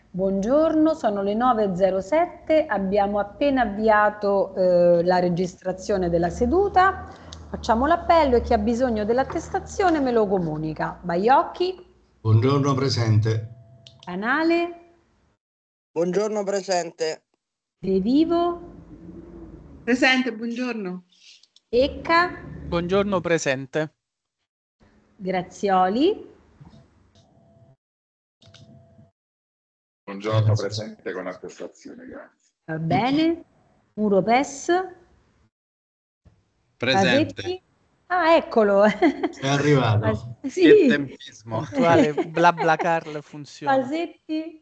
Buongiorno, sono le 9:07, abbiamo appena avviato la registrazione della seduta. Facciamo l'appello e chi ha bisogno dell'attestazione me lo comunica. Baiocchi, Buongiorno, presente. Canale, Buongiorno, presente. De Vivo, Presente, buongiorno. Ecca, Buongiorno, presente. Grazioli, Buongiorno, presente con attestazione, grazie. va bene, Muropes, Presente. Pasetti, ah eccolo, È arrivato. sì. Che tempismo. Puntuale BlaBlaCar funziona. Pasetti,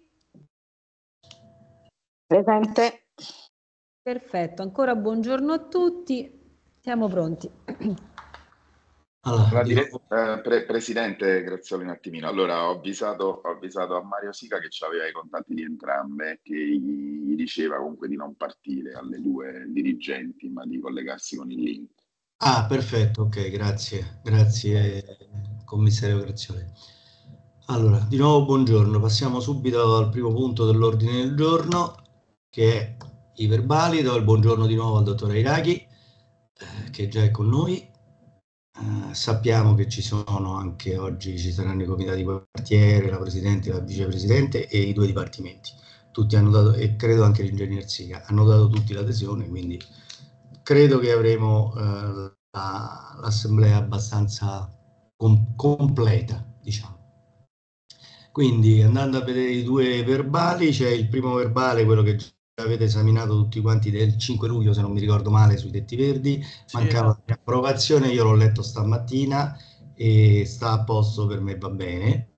Presente. perfetto, ancora buongiorno a tutti, siamo pronti. Allora, Presidente Grazioli, un attimino. Allora, ho avvisato a Mario Sica che aveva i contatti di entrambe, che gli diceva comunque di non partire alle due dirigenti, ma di collegarsi con il link. Ah, perfetto, ok, grazie, commissario Grazioli. Allora, di nuovo buongiorno, passiamo subito al primo punto dell'ordine del giorno, che è i verbali. Do il buongiorno di nuovo al dottore Iraghi, che già è con noi. Sappiamo che ci sono anche oggi, ci saranno i comitati di quartiere, la Presidente, la Vicepresidente e i due dipartimenti. Tutti hanno dato, e credo anche l'Ingegner Sica, hanno dato tutti l'adesione, quindi credo che avremo l'assemblea abbastanza completa, diciamo. Quindi, andando a vedere i due verbali, c'è il primo verbale, quello che avete esaminato tutti quanti, del 5 luglio, se non mi ricordo male, sui tetti verdi. Sì, mancava esatto. l'approvazione, io l'ho letto stamattina e sta a posto, per me va bene.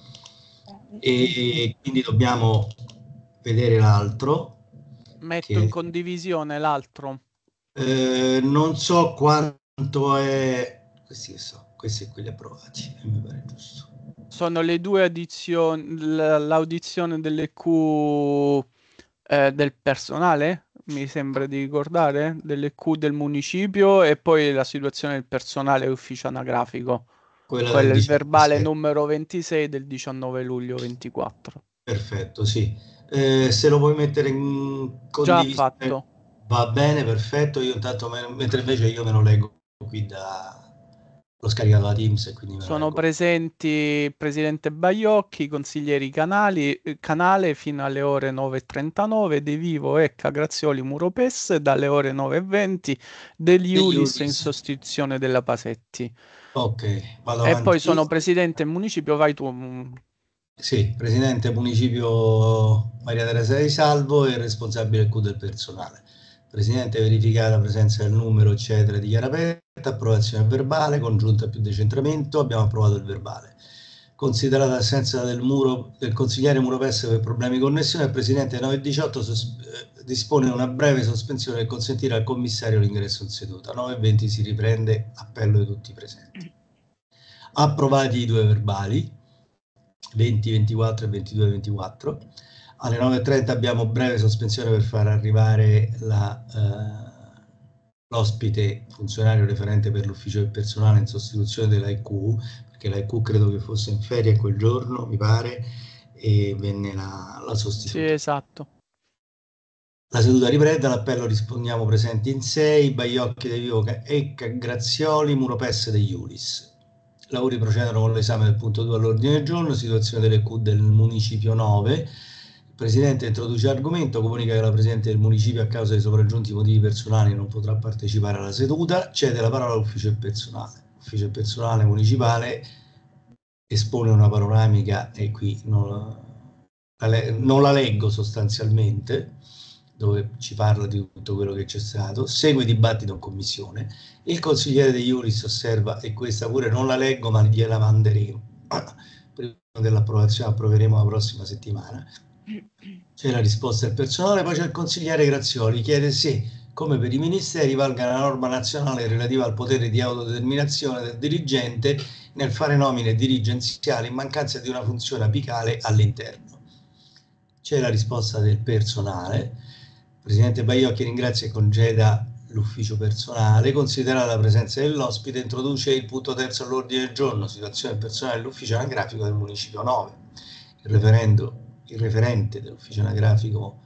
E quindi dobbiamo vedere l'altro. Metto in condivisione l'altro. Non so quanto è... Questi e quelli approvati, mi pare giusto. Sono le due addizioni, l'audizione delle Q del personale, mi sembra di ricordare, delle Q del municipio, e poi la situazione del personale ufficio anagrafico. Quello Quello è il 19, verbale sì. numero 26 del 19 luglio 24. Perfetto, sì. Se lo puoi mettere in condivisione, Già fatto. va bene, perfetto. Io intanto, mentre invece io me lo leggo qui l'ho scaricato da Teams e quindi me lo Sono leggo. presenti il presidente Baiocchi, consiglieri Canale fino alle ore 9:39, De Vivo, Ecca, Grazioli, Muropes dalle ore 9:20, degli Ulis in sostituzione della Pasetti. Ok, vado E avanti. poi sono presidente municipio, vai tu. Sì, presidente municipio Maria Teresa Di Salvo e responsabile del Q del personale. Presidente, verificare la presenza del numero, eccetera, dichiara aperta, approvazione verbale, congiunta più decentramento, abbiamo approvato il verbale. Considerata l'assenza del consigliere Muropes per problemi di connessione, il Presidente 9:18 dispone una breve sospensione per consentire al commissario l'ingresso in seduta. 9:20 si riprende, appello di tutti i presenti. Approvati i due verbali, 20-24 e 22-24. Alle 9:30 abbiamo breve sospensione per far arrivare l'ospite funzionario referente per l'ufficio del personale in sostituzione dell'AIQ, perché l'AIQ credo che fosse in ferie quel giorno, mi pare, e venne la sostituzione. Sì, esatto. La seduta riprende, all'appello rispondiamo presenti in 6, Baiocchi, De Vivo, Ecca, Grazioli, Muropes, De Iulis. I lavori procedono con l'esame del punto 2 all'ordine del giorno, situazione delle Q del municipio 9. Il Presidente introduce l'argomento, comunica che la Presidente del municipio a causa dei sopraggiunti motivi personali non potrà partecipare alla seduta, cede la parola all'ufficio del personale. L'ufficio del personale municipale espone una panoramica e qui non la leggo sostanzialmente, dove ci parla di tutto quello che c'è stato, segue il dibattito in commissione, il consigliere De Iulis osserva, e questa pure non la leggo ma gliela manderemo, prima dell'approvazione approveremo la prossima settimana, c'è la risposta del personale, poi c'è il consigliere Grazioli, chiede se, come per i ministeri, valga la norma nazionale relativa al potere di autodeterminazione del dirigente nel fare nomine dirigenziali in mancanza di una funzione apicale all'interno. C'è la risposta del personale. Il Presidente Baiocchi ringrazia e congeda l'ufficio personale, considerata la presenza dell'ospite, introduce il punto terzo all'ordine del giorno, situazione personale dell'ufficio anagrafico del municipio 9. Il referendo il referente dell'ufficio anagrafico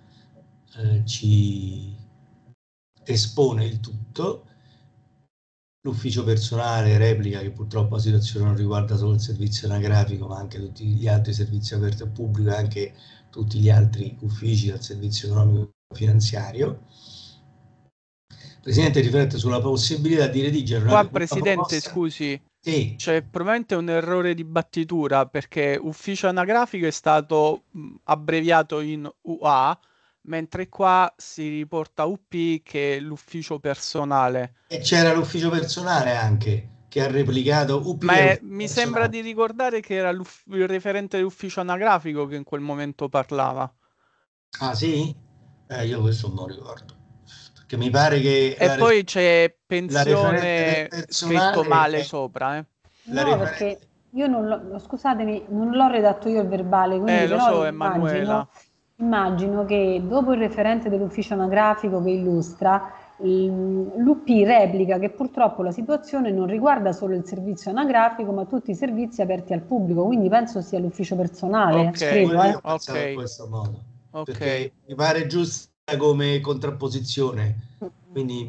ci espone il tutto. L'ufficio personale replica che purtroppo la situazione non riguarda solo il servizio anagrafico, ma anche tutti gli altri servizi aperti al pubblico e anche tutti gli altri uffici del servizio economico finanziario. Il Presidente riflette sulla possibilità di redigere Qua, Presidente, scusi, sì. c'è probabilmente un errore di battitura, perché ufficio anagrafico è stato abbreviato in UA, mentre qua si riporta UP, che è l'ufficio personale. E c'era l'ufficio personale anche, che ha replicato UP. Ma mi sembra di ricordare che era il referente dell'ufficio anagrafico che in quel momento parlava. Ah sì? Io questo non ricordo. Perché mi pare che... E poi c'è pensione scritto male è... sopra. No, perché io non l'ho, scusatemi, non l'ho redatto io il verbale, quindi lo però so, Emanuela. Immagino che dopo il referente dell'ufficio anagrafico che illustra, l'UP replica che purtroppo la situazione non riguarda solo il servizio anagrafico, ma tutti i servizi aperti al pubblico, quindi penso sia l'ufficio personale. Credo, io ho pensato in questo modo, perché mi pare giusta come contrapposizione, quindi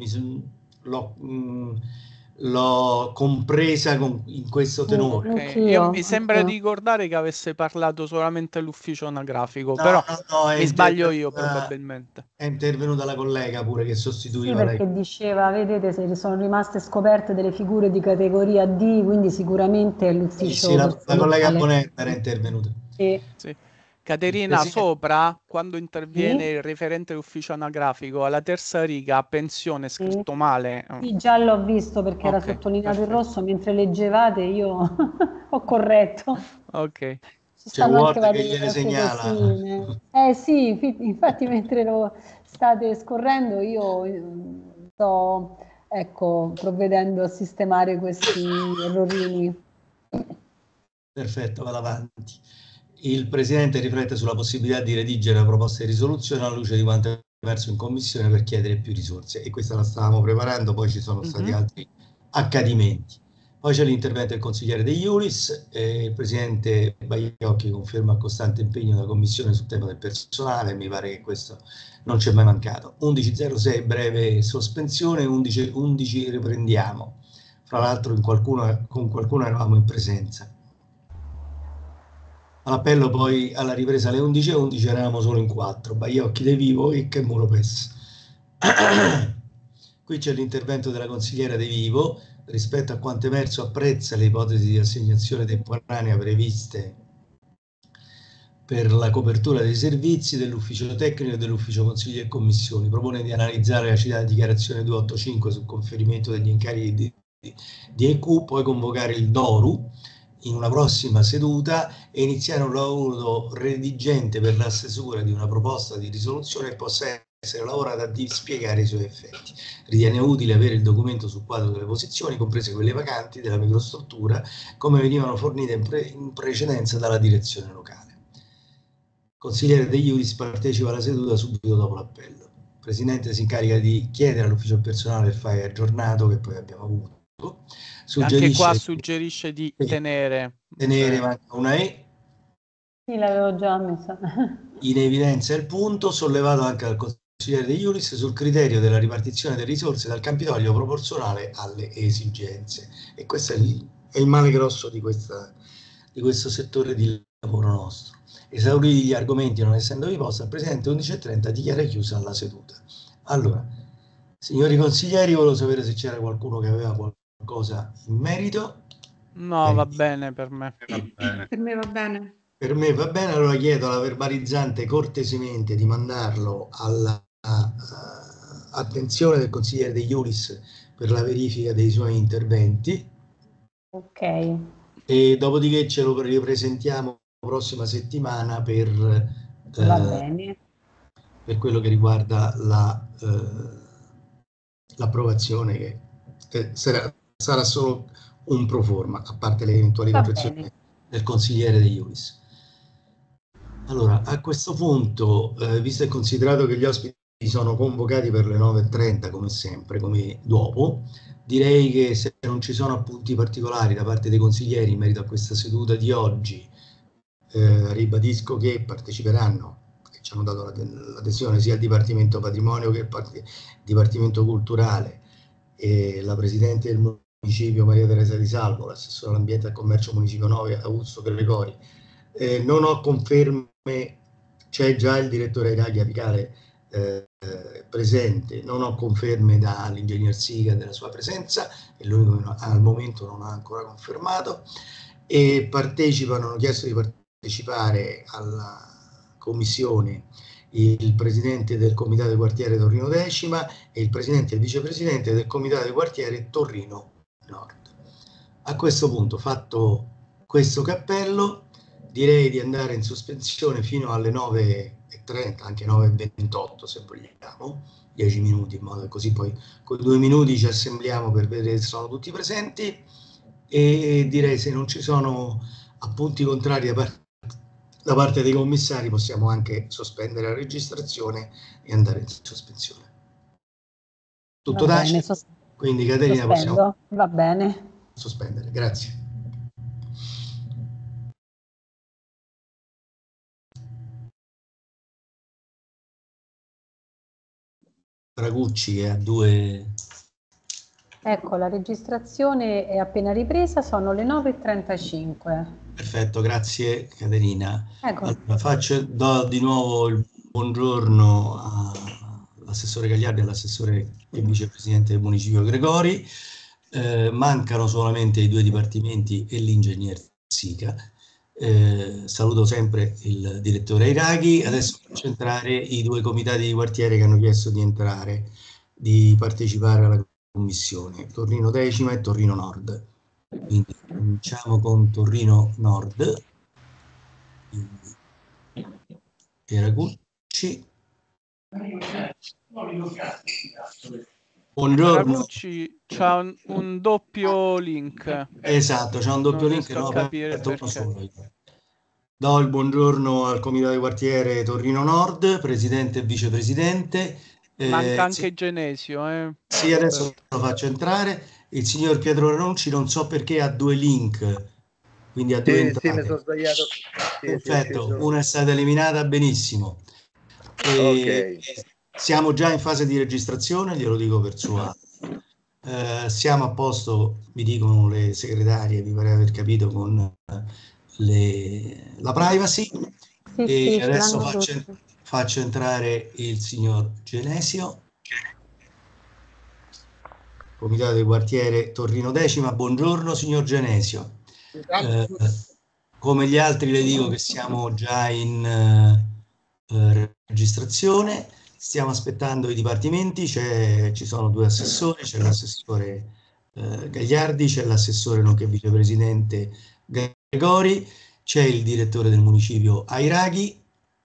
l'ho compresa in questo tenore. Io mi sembra di ricordare che avesse parlato solamente l'ufficio anagrafico, però mi sbaglio io probabilmente. È intervenuta la collega pure che sostituiva lei. Sì, perché diceva, vedete, se sono rimaste scoperte delle figure di categoria D, quindi sicuramente è l'ufficio la collega Bonetta era intervenuta. Sì. Caterina, sopra, quando interviene il referente dell'ufficio anagrafico, alla terza riga, pensione, scritto male. Sì, già l'ho visto perché era sottolineato in rosso, mentre leggevate io ho corretto. Ok. Ci stanno anche varie cosine. Sì, infatti mentre lo state scorrendo io sto, provvedendo a sistemare questi errorini. Perfetto, vado avanti. Il Presidente riflette sulla possibilità di redigere la proposta di risoluzione alla luce di quanto è emerso in Commissione per chiedere più risorse, e questa la stavamo preparando, poi ci sono stati altri accadimenti. Poi c'è l'intervento del consigliere De Iulis, il Presidente Baiocchi conferma il costante impegno della Commissione sul tema del personale, mi pare che questo non c'è mai mancato. 11.06 breve sospensione, 11 riprendiamo, fra l'altro con qualcuno eravamo in presenza. All'appello poi alla ripresa alle 11.11 eravamo solo in 4, Baiocchi, De Vivo, Icca e Muropes. Qui c'è l'intervento della consigliera De Vivo. Rispetto a quanto emerso, apprezza le ipotesi di assegnazione temporanea previste per la copertura dei servizi dell'ufficio tecnico e dell'ufficio consigli e commissioni. Propone di analizzare la citata dichiarazione 285 sul conferimento degli incarichi di EQ, poi convocare il DORU in una prossima seduta e iniziare un lavoro redigente per la stesura di una proposta di risoluzione che possa essere lavorata a dispiegare i suoi effetti. Ritiene utile avere il documento sul quadro delle posizioni, comprese quelle vacanti della microstruttura, come venivano fornite in precedenza dalla direzione locale. Il consigliere De Iuris partecipa alla seduta subito dopo l'appello. Il Presidente si incarica di chiedere all'ufficio personale il file aggiornato che poi abbiamo avuto. Anche qua suggerisce di tenere manca una E. Sì, l'avevo già messa. In evidenza il punto sollevato anche dal consigliere De Iuris sul criterio della ripartizione delle risorse dal Campidoglio proporzionale alle esigenze, e questo è il male grosso di questo settore di lavoro nostro. Esauriti gli argomenti, non essendovi posto, il Presidente 11.30 dichiara chiusa la seduta. Allora, signori consiglieri, volevo sapere se c'era qualcuno che aveva qualcosa in merito. No, va bene per me. Per me va bene. Per me va bene, allora chiedo alla verbalizzante cortesemente di mandarlo all'attenzione del consigliere De Iuris per la verifica dei suoi interventi. Ok. E dopodiché ce lo ripresentiamo la prossima settimana per quello che riguarda l'approvazione, che sarà solo un pro forma, a parte le eventuali correzioni del consigliere De Iuris. Allora, a questo punto, visto e considerato che gli ospiti sono convocati per le 9.30 come sempre, come dopo, direi che se non ci sono appunti particolari da parte dei consiglieri in merito a questa seduta di oggi, Ribadisco che parteciperanno, e ci hanno dato l'adesione sia il Dipartimento Patrimonio che il Dipartimento Culturale, e la Presidente del Municipio Maria Teresa Di Salvo, l'assessore all'ambiente e al commercio Municipio 9 Augusto Gregori. Non ho conferme, c'è già il direttore Airaghi Apicale presente, non ho conferme dall'ingegner Siga della sua presenza, è l'unico che al momento non ha ancora confermato, e hanno chiesto di partecipare alla commissione il presidente del comitato di quartiere Torino Decima e il presidente e il vicepresidente del comitato di quartiere Torino Nord. A questo punto, fatto questo cappello, direi di andare in sospensione fino alle 9:30, anche 9:28 se vogliamo, 10 minuti, in modo che così poi con 2 minuti ci assembliamo per vedere se sono tutti presenti, e direi, se non ci sono appunti contrari da parte dei commissari, possiamo anche sospendere la registrazione e andare in sospensione. Tutto tace? Quindi Caterina, possiamo... Va bene. Sospendere, grazie. Ragucci è a 2... Ecco, la registrazione è appena ripresa, sono le 9:35. Perfetto, grazie Caterina. Ecco. Allora, do di nuovo il buongiorno all'assessore Gagliardi e all'assessore e vicepresidente del municipio Gregori. Mancano solamente i 2 dipartimenti e l'ingegner Sica. Saluto sempre il direttore Airaghi. Adesso faccio entrare i 2 comitati di quartiere che hanno chiesto di partecipare alla commissione, Torino Decima e Torino Nord. Quindi cominciamo con Torino Nord. Ragucci. Buongiorno. Ragucci c'ha un doppio link. Esatto, c'è un doppio link, non no, uno solo. Do il buongiorno al comitato di quartiere Torino Nord, presidente e vicepresidente. Manca anche Genesio. Sì, adesso lo faccio entrare. Il signor Pietro Ranunci, non so perché, ha 2 link, quindi ha 2 entrate. Sì, mi sono sbagliato. Perfetto, una è stata eliminata, benissimo. Ok. Siamo già in fase di registrazione, glielo dico per sua... siamo a posto, mi dicono le segretarie, vi pare aver capito, con la privacy. Sì, adesso faccio entrare il signor Genesio, comitato di quartiere Torino Decima. Buongiorno signor Genesio. Come gli altri le dico che siamo già in registrazione, stiamo aspettando i dipartimenti, ci sono 2 assessori, c'è l'assessore Gagliardi, c'è l'assessore nonché vicepresidente Gregori, c'è il direttore del municipio Airaghi,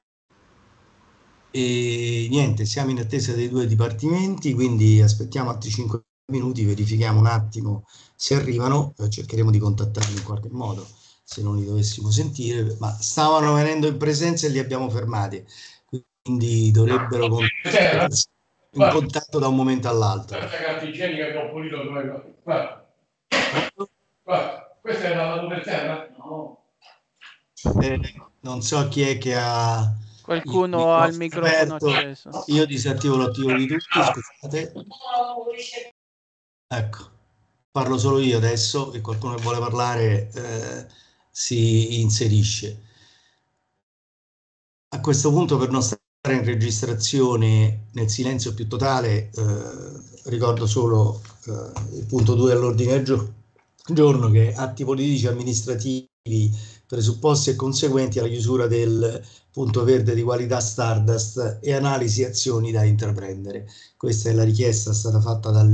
e niente, siamo in attesa dei 2 dipartimenti, quindi aspettiamo altri 5 minuti, verifichiamo un attimo se arrivano, cercheremo di contattarli in qualche modo se non li dovessimo sentire, ma stavano venendo in presenza e li abbiamo fermati, quindi dovrebbero essere in contatto da un momento all'altro. Questa carta igienica che ho pulito, guarda, questa è la tua terra? No. Non so chi è che ha... Qualcuno ha il microfono acceso. Io disattivo l'attivo di tutti, scusate. Ecco, parlo solo io adesso, e qualcuno che vuole parlare si inserisce. A questo punto, per non stare in registrazione nel silenzio più totale, ricordo solo il punto 2 all'ordine del giorno, che è atti politici amministrativi presupposti e conseguenti alla chiusura del punto verde di qualità Stardust e analisi azioni da intraprendere. Questa è la richiesta stata fatta da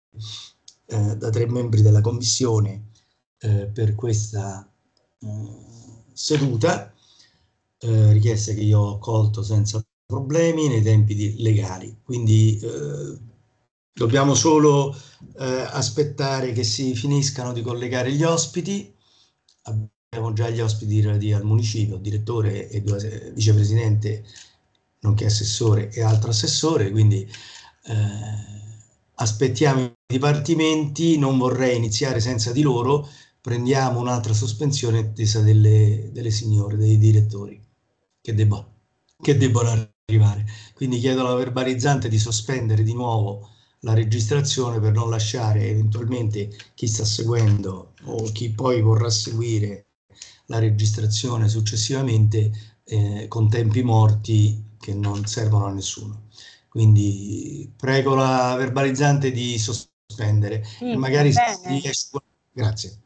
3 membri della commissione per questa seduta, richiesta che io ho accolto senza problemi nei tempi legali, quindi dobbiamo solo aspettare che si finiscano di collegare gli ospiti. Abbiamo già gli ospiti relativi al municipio, direttore e vicepresidente, nonché assessore e altro assessore, quindi aspettiamo i dipartimenti. Non vorrei iniziare senza di loro, prendiamo un'altra sospensione in attesa delle signore, dei direttori che debbono arrivare. Quindi chiedo alla verbalizzante di sospendere di nuovo la registrazione per non lasciare eventualmente chi sta seguendo o chi poi vorrà seguire la registrazione successivamente con tempi morti che non servono a nessuno. Quindi prego la verbalizzante di sospendere Sì, e magari va se bene. riesce. Grazie.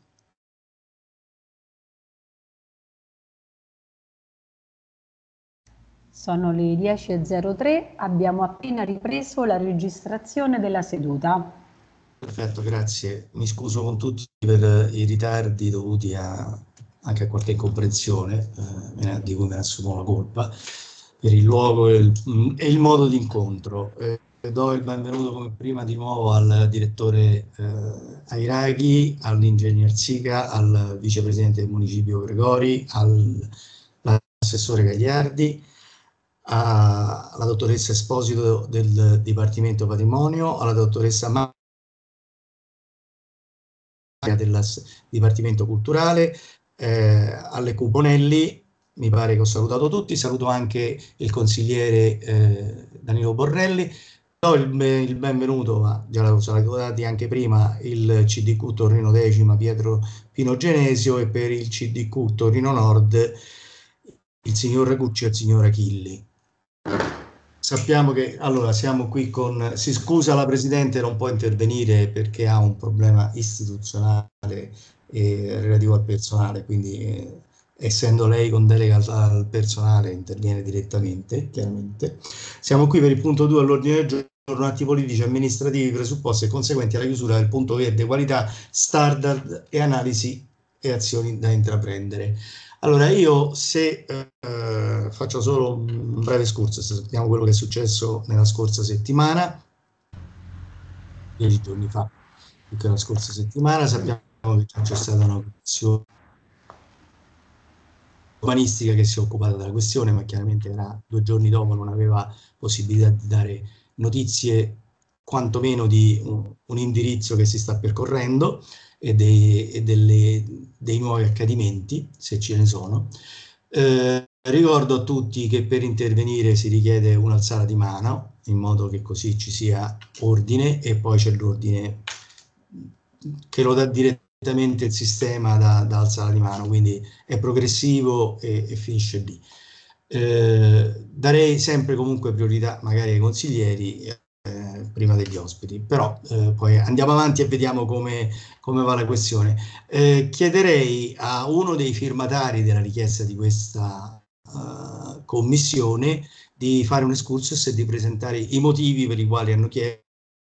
Sono le 10:03, abbiamo appena ripreso la registrazione della seduta. Perfetto, grazie. Mi scuso con tutti per i ritardi dovuti anche a qualche incomprensione, di cui me ne assumo la colpa, per il luogo e il modo di incontro. Do il benvenuto come prima di nuovo al direttore Airaghi, all'ingegner Sica, al vicepresidente del municipio Gregori, all'assessore Gagliardi, alla dottoressa Esposito del Dipartimento Patrimonio, alla dottoressa del Dipartimento Culturale, alle Cuponelli, mi pare che ho salutato tutti, saluto anche il consigliere Danilo Borrelli, do il benvenuto, ma già l'avevo salutati anche prima, il CDQ Torino Decima Pietro Pino Genesio e per il CDQ Torino Nord il signor Ragucci e il signor Achilli. Sappiamo che allora siamo qui con, si scusa la Presidente, non può intervenire perché ha un problema istituzionale relativo al personale, quindi essendo lei con delega al personale interviene direttamente, chiaramente. Siamo qui per il punto 2 all'ordine del giorno, atti politici, amministrativi, presupposti e conseguenti alla chiusura del punto verde, qualità, standard e analisi e azioni da intraprendere. Allora, io se faccio solo un breve escursus, sappiamo quello che è successo nella scorsa settimana, 10 giorni fa, più che la scorsa settimana, sappiamo che c'è stata una commissione urbanistica che si è occupata della questione, ma chiaramente era 2 giorni dopo, non aveva possibilità di dare notizie, quantomeno di un indirizzo che si sta percorrendo e dei nuovi accadimenti, se ce ne sono. Ricordo a tutti che per intervenire si richiede un'alzata di mano, in modo che così ci sia ordine e poi c'è l'ordine che lo dà direttamente il sistema da alzare di mano, quindi è progressivo e finisce lì. Darei sempre comunque priorità magari ai consiglieri prima degli ospiti, però poi andiamo avanti e vediamo come va la questione. Chiederei a uno dei firmatari della richiesta di questa commissione di fare un excursus e di presentare i motivi per i quali hanno chiesto,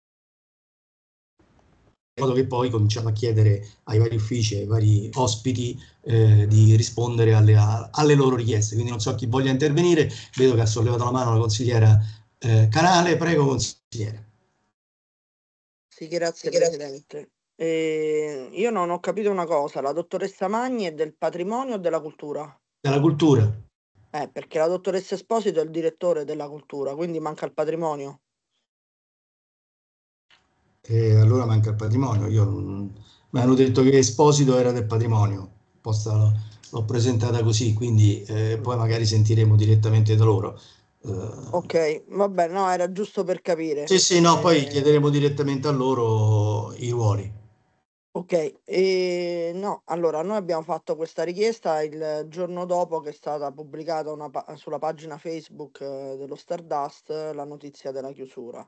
in modo che poi cominciamo a chiedere ai vari uffici, ai vari ospiti di rispondere alle loro richieste. Quindi non so chi voglia intervenire, vedo che ha sollevato la mano la consigliera Canale, prego consigliere. Sì, grazie Presidente. Io non ho capito una cosa, la dottoressa Magni è del patrimonio o della cultura? Della cultura. Perché la dottoressa Esposito è il direttore della cultura, quindi manca il patrimonio. Allora manca il patrimonio. Mi hanno detto che Esposito era del patrimonio, l'ho presentata così, quindi poi magari sentiremo direttamente da loro. Ok, vabbè, no, era giusto per capire. Sì, no, poi chiederemo direttamente a loro i ruoli. Ok, no, allora noi abbiamo fatto questa richiesta il giorno dopo che è stata pubblicata sulla pagina Facebook dello Stardust la notizia della chiusura.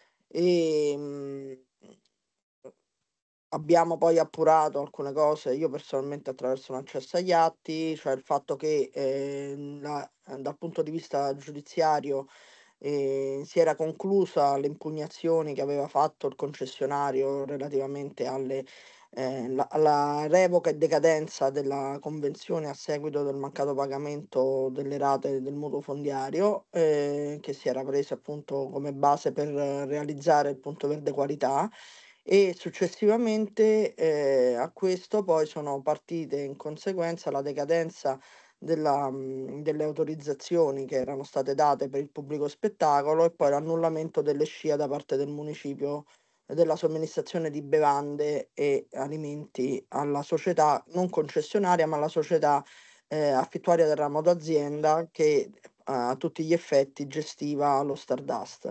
Abbiamo poi appurato alcune cose, io personalmente attraverso un accesso agli atti, cioè il fatto che dal punto di vista giudiziario si era conclusa le impugnazioni che aveva fatto il concessionario relativamente alla revoca e decadenza della convenzione a seguito del mancato pagamento delle rate del mutuo fondiario, che si era preso appunto come base per realizzare il punto verde qualità. E successivamente a questo poi sono partite in conseguenza la decadenza delle autorizzazioni che erano state date per il pubblico spettacolo e poi l'annullamento delle SCIA da parte del municipio della somministrazione di bevande e alimenti alla società non concessionaria, ma alla società affittuaria del ramo d'azienda che a tutti gli effetti gestiva lo Stardust.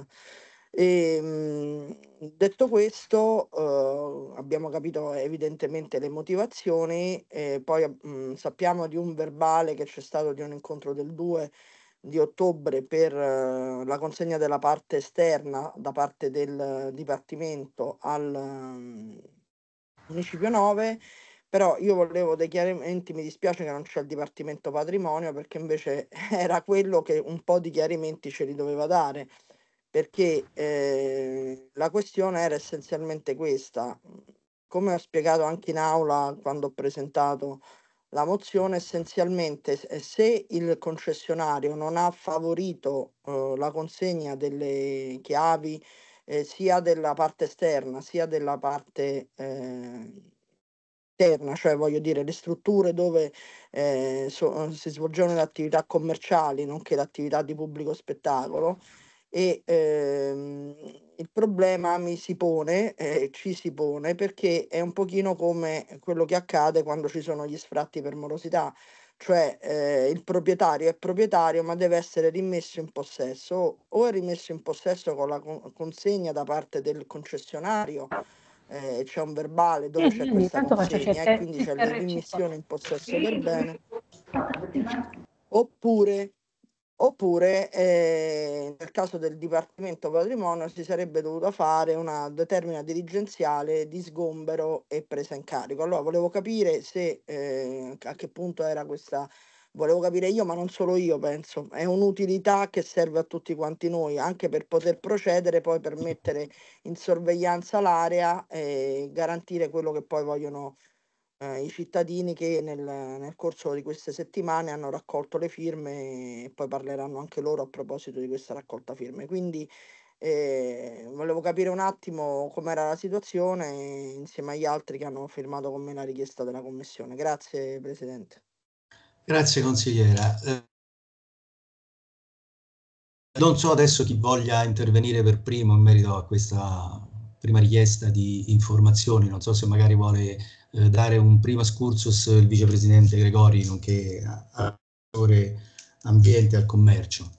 Detto questo, abbiamo capito evidentemente le motivazioni, poi sappiamo di un verbale che c'è stato di un incontro del 2 di ottobre per la consegna della parte esterna da parte del Dipartimento al Municipio 9, però io volevo dei chiarimenti, mi dispiace che non c'è il Dipartimento Patrimonio, perché invece era quello che un po' di chiarimenti ce li doveva dare, perché la questione era essenzialmente questa. Come ho spiegato anche in aula quando ho presentato la mozione, essenzialmente se il concessionario non ha favorito la consegna delle chiavi sia della parte esterna sia della parte interna, cioè voglio dire le strutture dove si svolgevano le attività commerciali nonché l'attività di pubblico spettacolo, e il problema ci si pone perché è un pochino come quello che accade quando ci sono gli sfratti per morosità, cioè il proprietario è proprietario ma deve essere rimesso in possesso, o è rimesso in possesso con la consegna da parte del concessionario, c'è un verbale dove c'è questa Intanto faccio consegna e quindi c'è la rimmissione in possesso del bene, oppure nel caso del Dipartimento Patrimonio si sarebbe dovuta fare una determina dirigenziale di sgombero e presa in carico. Allora volevo capire se a che punto era questa, volevo capire io, ma non solo io, penso, è un'utilità che serve a tutti quanti noi, anche per poter procedere, poi per mettere in sorveglianza l'area e garantire quello che poi vogliono i cittadini che nel corso di queste settimane hanno raccolto le firme, e poi parleranno anche loro a proposito di questa raccolta firme. Quindi volevo capire un attimo com'era la situazione insieme agli altri che hanno firmato con me la richiesta della commissione. Grazie Presidente. Grazie consigliera. Non so adesso chi voglia intervenire per primo in merito a questa prima richiesta di informazioni, non so se magari vuole dare un primo excursus il vicepresidente Gregori, nonché assessore ambiente al commercio.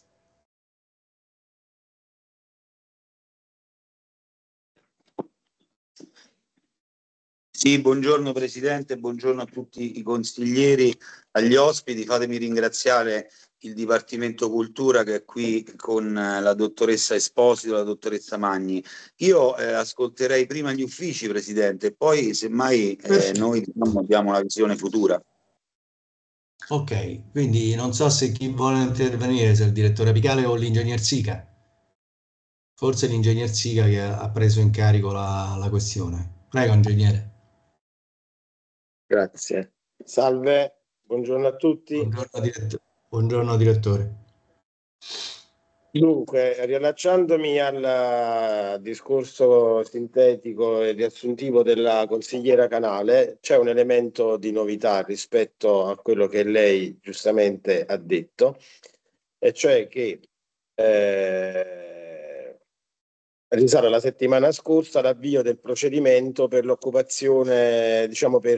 Sì, buongiorno Presidente, buongiorno a tutti i consiglieri, agli ospiti. Fatemi ringraziare il Dipartimento Cultura che è qui con la dottoressa Esposito e la dottoressa Magni. Io ascolterei prima gli uffici, Presidente, e poi semmai noi abbiamo la visione futura. Ok, quindi non so se chi vuole intervenire, se il direttore apicale o l'ingegner Sica. Forse l'ingegner Sica che ha preso in carico la questione. Prego, ingegnere. Grazie. Salve, buongiorno a tutti. Buongiorno direttore. Dunque, riallacciandomi al discorso sintetico e riassuntivo della consigliera Canale, c'è un elemento di novità rispetto a quello che lei giustamente ha detto, e cioè che risale alla settimana scorsa l'avvio del procedimento per l'occupazione, diciamo per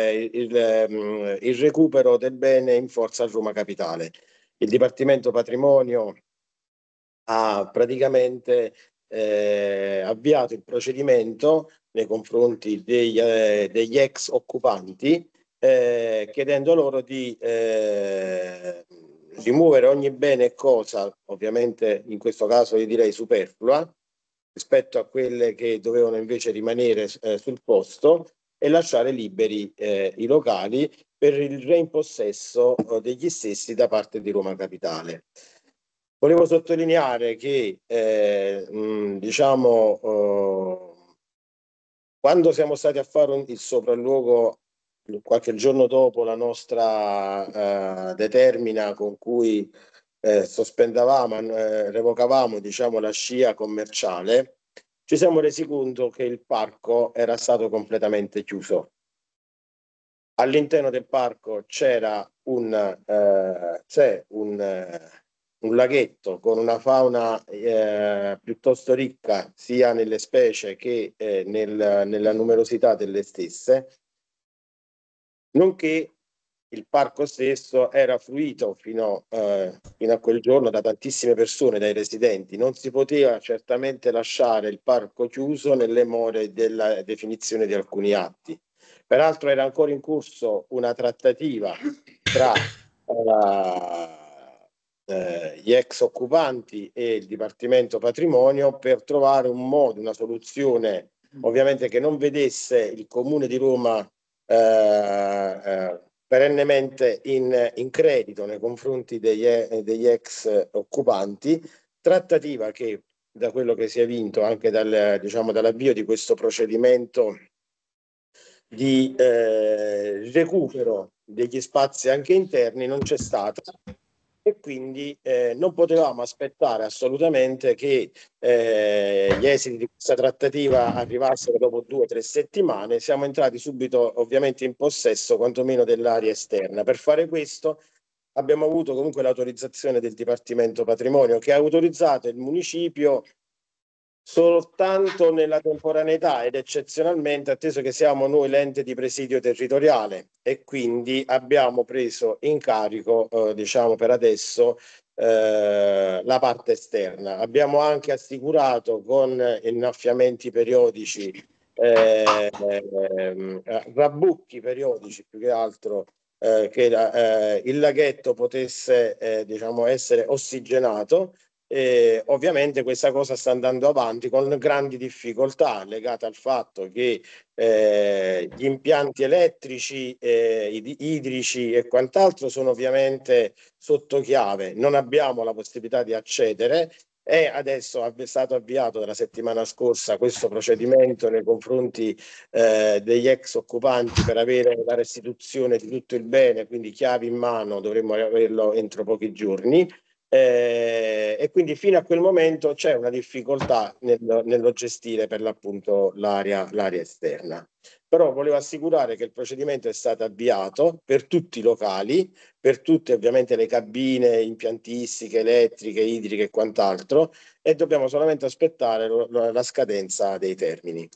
il recupero del bene in forza a Roma Capitale. Il Dipartimento Patrimonio ha praticamente avviato il procedimento nei confronti degli ex occupanti, chiedendo loro di rimuovere ogni bene e cosa, ovviamente in questo caso io direi superflua, rispetto a quelle che dovevano invece rimanere sul posto, e lasciare liberi i locali per il reimpossesso degli stessi da parte di Roma Capitale. Volevo sottolineare che quando siamo stati a fare il sopralluogo qualche giorno dopo la nostra determina con cui sospendavamo, revocavamo, diciamo, la scia commerciale, ci siamo resi conto che il parco era stato completamente chiuso. All'interno del parco c'è un un laghetto con una fauna piuttosto ricca sia nelle specie che nella numerosità delle stesse, nonché il parco stesso era fruito fino a quel giorno da tantissime persone, dai residenti. Non si poteva certamente lasciare il parco chiuso nelle more della definizione di alcuni atti. Peraltro era ancora in corso una trattativa tra gli ex occupanti e il Dipartimento Patrimonio per trovare un modo, una soluzione ovviamente che non vedesse il Comune di Roma perennemente in credito nei confronti degli ex occupanti, trattativa che da quello che si è vinto anche dall'avvio di questo procedimento di recupero degli spazi anche interni non c'è stata, e quindi non potevamo aspettare assolutamente che gli esiti di questa trattativa arrivassero dopo 2 o 3 settimane. Siamo entrati subito ovviamente in possesso quantomeno dell'area esterna. Per fare questo abbiamo avuto comunque l'autorizzazione del Dipartimento Patrimonio, che ha autorizzato il municipio soltanto nella temporaneità ed eccezionalmente, atteso che siamo noi l'ente di presidio territoriale, e quindi abbiamo preso in carico, diciamo per adesso, la parte esterna. Abbiamo anche assicurato con innaffiamenti periodici, rabbucchi periodici più che altro, che il laghetto potesse diciamo essere ossigenato. Ovviamente questa cosa sta andando avanti con grandi difficoltà legate al fatto che gli impianti elettrici, idrici e quant'altro sono ovviamente sotto chiave, non abbiamo la possibilità di accedere. E adesso è stato avviato dalla settimana scorsa questo procedimento nei confronti degli ex occupanti per avere la restituzione di tutto il bene, quindi chiavi in mano, dovremmo averlo entro pochi giorni. E quindi fino a quel momento c'è una difficoltà nello gestire per l'appunto l'area esterna. Però volevo assicurare che il procedimento è stato avviato per tutti i locali, per tutte ovviamente le cabine impiantistiche, elettriche, idriche e quant'altro, e dobbiamo solamente aspettare la scadenza dei termini.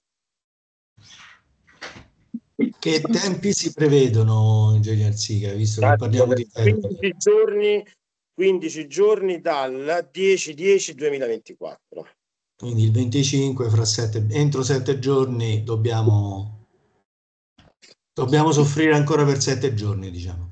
Che tempi si prevedono, Ingegner Sica, visto che parliamo di tempi? 15 giorni dal 10/10/2024. Quindi il 25, entro 7 giorni dobbiamo soffrire ancora per 7 giorni, diciamo.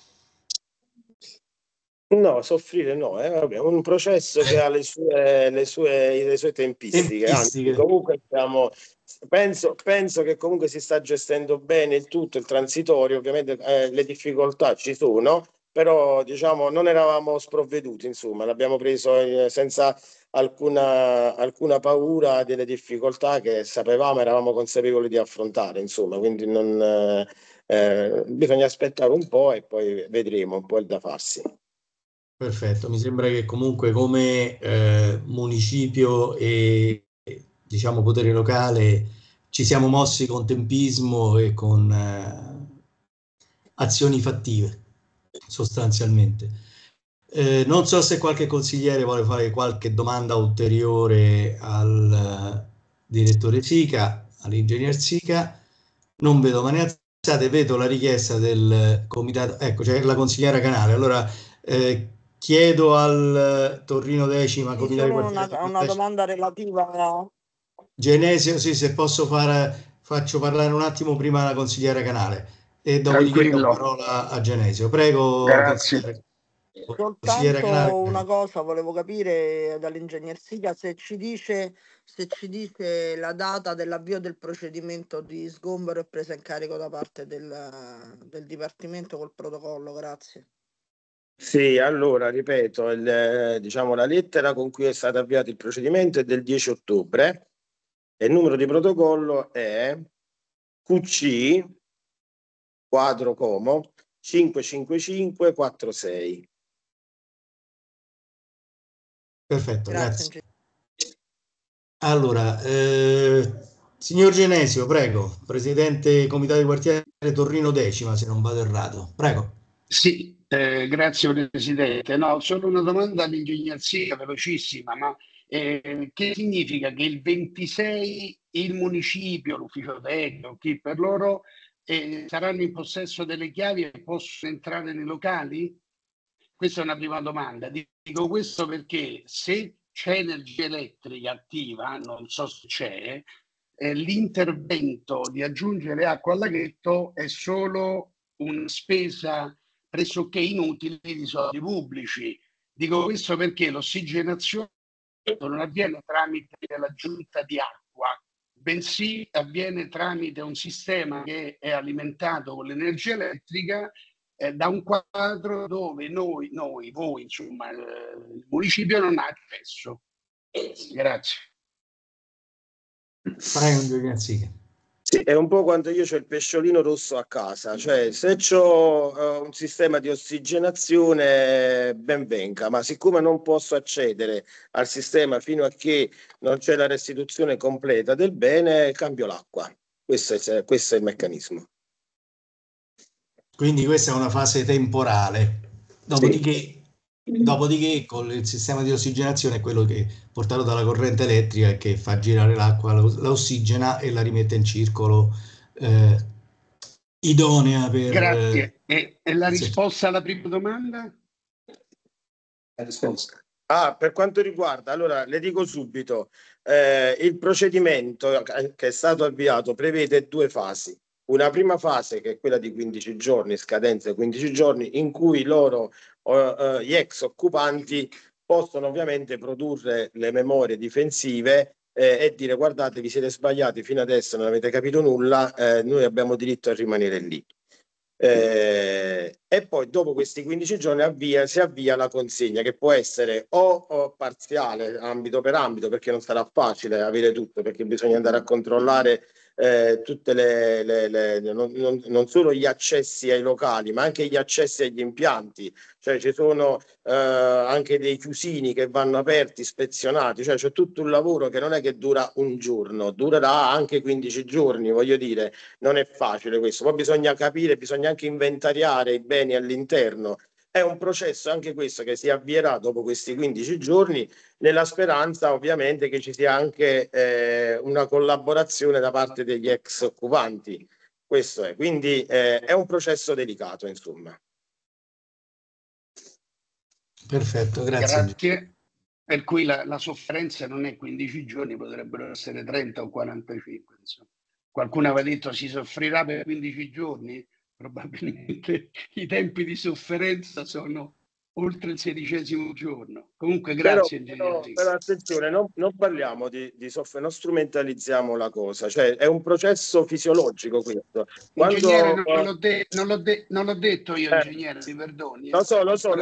No, soffrire no, vabbè, è un processo che ha le sue tempistiche. Anzi, comunque penso che comunque si sta gestendo bene il tutto, il transitorio, ovviamente le difficoltà ci sono, però diciamo non eravamo sprovveduti, insomma, l'abbiamo preso senza alcuna paura delle difficoltà che sapevamo, eravamo consapevoli di affrontare, insomma, quindi bisogna aspettare un po' e poi vedremo un po' il da farsi. Perfetto, mi sembra che comunque come municipio e diciamo potere locale ci siamo mossi con tempismo e con azioni fattive sostanzialmente. Non so se qualche consigliere vuole fare qualche domanda ulteriore al direttore Sica, all'ingegner Sica. Non vedo mani alzate, vedo la richiesta del comitato, ecco c'è la consigliera Canale. Allora chiedo al Torrino Decima, una domanda relativa a Genesio, sì, se posso faccio parlare un attimo prima la consigliera Canale e dopodiché do parola a Genesio. Prego. Grazie. Soltanto una cosa volevo capire dall'ingegner Sica se ci dice la data dell'avvio del procedimento di sgombero e presa in carico da parte del Dipartimento col protocollo. Grazie. Sì, allora ripeto, diciamo, la lettera con cui è stato avviato il procedimento è del 10 ottobre e il numero di protocollo è QC quadro Como 55546. Perfetto, grazie. Allora, signor Genesio, prego, presidente comitato di quartiere Torrino Decima, se non vado errato, prego. Sì, Grazie Presidente. No, solo una domanda all'ingegner Sica, velocissima, ma che significa che il 26 il municipio, l'ufficio tecnico, chi per loro saranno in possesso delle chiavi e possono entrare nei locali? Questa è una prima domanda. Dico questo perché se c'è energia elettrica attiva, non so se c'è, l'intervento di aggiungere acqua al laghetto è solo una spesa pressoché inutile di soldi pubblici. Dico questo perché l'ossigenazione non avviene tramite l'aggiunta di acqua, bensì avviene tramite un sistema che è alimentato con l'energia elettrica da un quadro dove voi, insomma, il municipio non ha accesso. Grazie. Prego, ingegner Sica. Sì, è un po' quando io ho il pesciolino rosso a casa, cioè se ho un sistema di ossigenazione ben venga, ma siccome non posso accedere al sistema fino a che non c'è la restituzione completa del bene, cambio l'acqua. Questo è il meccanismo. Quindi questa è una fase temporale. Dopodiché con il sistema di ossigenazione è quello che portato dalla corrente elettrica che fa girare l'acqua, la ossigena e la rimette in circolo idonea per... Grazie. E la risposta alla prima domanda? La risposta. Per quanto riguarda, allora le dico subito, il procedimento che è stato avviato prevede 2 fasi. Una prima fase che è quella di 15 giorni, scadenza 15 giorni, in cui loro, gli ex occupanti, possono ovviamente produrre le memorie difensive e dire guardate, vi siete sbagliati, fino adesso non avete capito nulla, noi abbiamo diritto a rimanere lì. E poi dopo questi 15 giorni si avvia la consegna, che può essere o parziale, ambito per ambito, perché non sarà facile avere tutto, perché bisogna andare a controllare tutte non solo gli accessi ai locali, ma anche gli accessi agli impianti. Cioè ci sono anche dei chiusini che vanno aperti, ispezionati, cioè c'è tutto un lavoro che non è che dura un giorno, durerà anche 15 giorni, voglio dire, non è facile questo. Poi bisogna capire, bisogna anche inventariare i beni all'interno. È un processo anche questo che si avvierà dopo questi 15 giorni, nella speranza ovviamente che ci sia anche una collaborazione da parte degli ex occupanti. Questo è, quindi è un processo delicato, insomma. Perfetto, grazie. Grazie. Per cui la sofferenza non è 15 giorni, potrebbero essere 30 o 45. Insomma. Qualcuno aveva detto si soffrirà per 15 giorni? Probabilmente i tempi di sofferenza sono oltre il 16° giorno. Comunque grazie. Però attenzione, non parliamo di sofferenza, non strumentalizziamo la cosa, cioè è un processo fisiologico questo. Ingegnere, non l'ho detto io, ingegnere, mi perdoni. Lo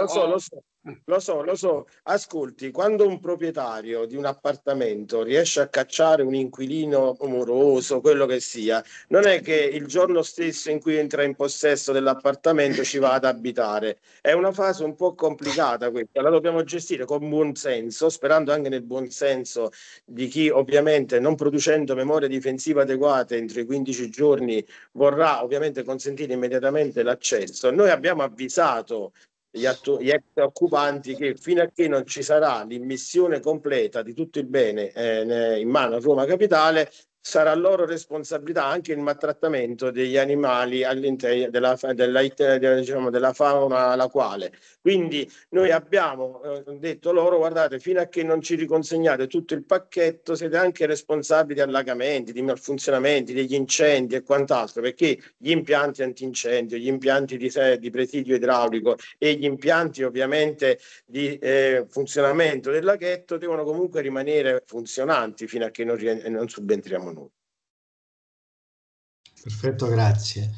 so. Ascolti, quando un proprietario di un appartamento riesce a cacciare un inquilino moroso, quello che sia, non è che il giorno stesso in cui entra in possesso dell'appartamento ci va ad abitare. È una fase un po' complicata questa, la dobbiamo gestire con buon senso, sperando anche nel buon senso di chi ovviamente, non producendo memorie difensive adeguate entro i 15 giorni, vorrà ovviamente consentire immediatamente l'accesso. Noi abbiamo avvisato gli ex occupanti che fino a che non ci sarà l'immissione completa di tutto il bene in mano a Roma Capitale, sarà loro responsabilità anche il maltrattamento degli animali all'interno della fauna alla quale. Quindi noi abbiamo detto loro guardate, fino a che non ci riconsegnate tutto il pacchetto siete anche responsabili di allagamenti, di malfunzionamenti, degli incendi e quant'altro, perché gli impianti antincendio, gli impianti di presidio idraulico e gli impianti ovviamente di funzionamento del laghetto devono comunque rimanere funzionanti fino a che non subentriamo noi. Perfetto, grazie.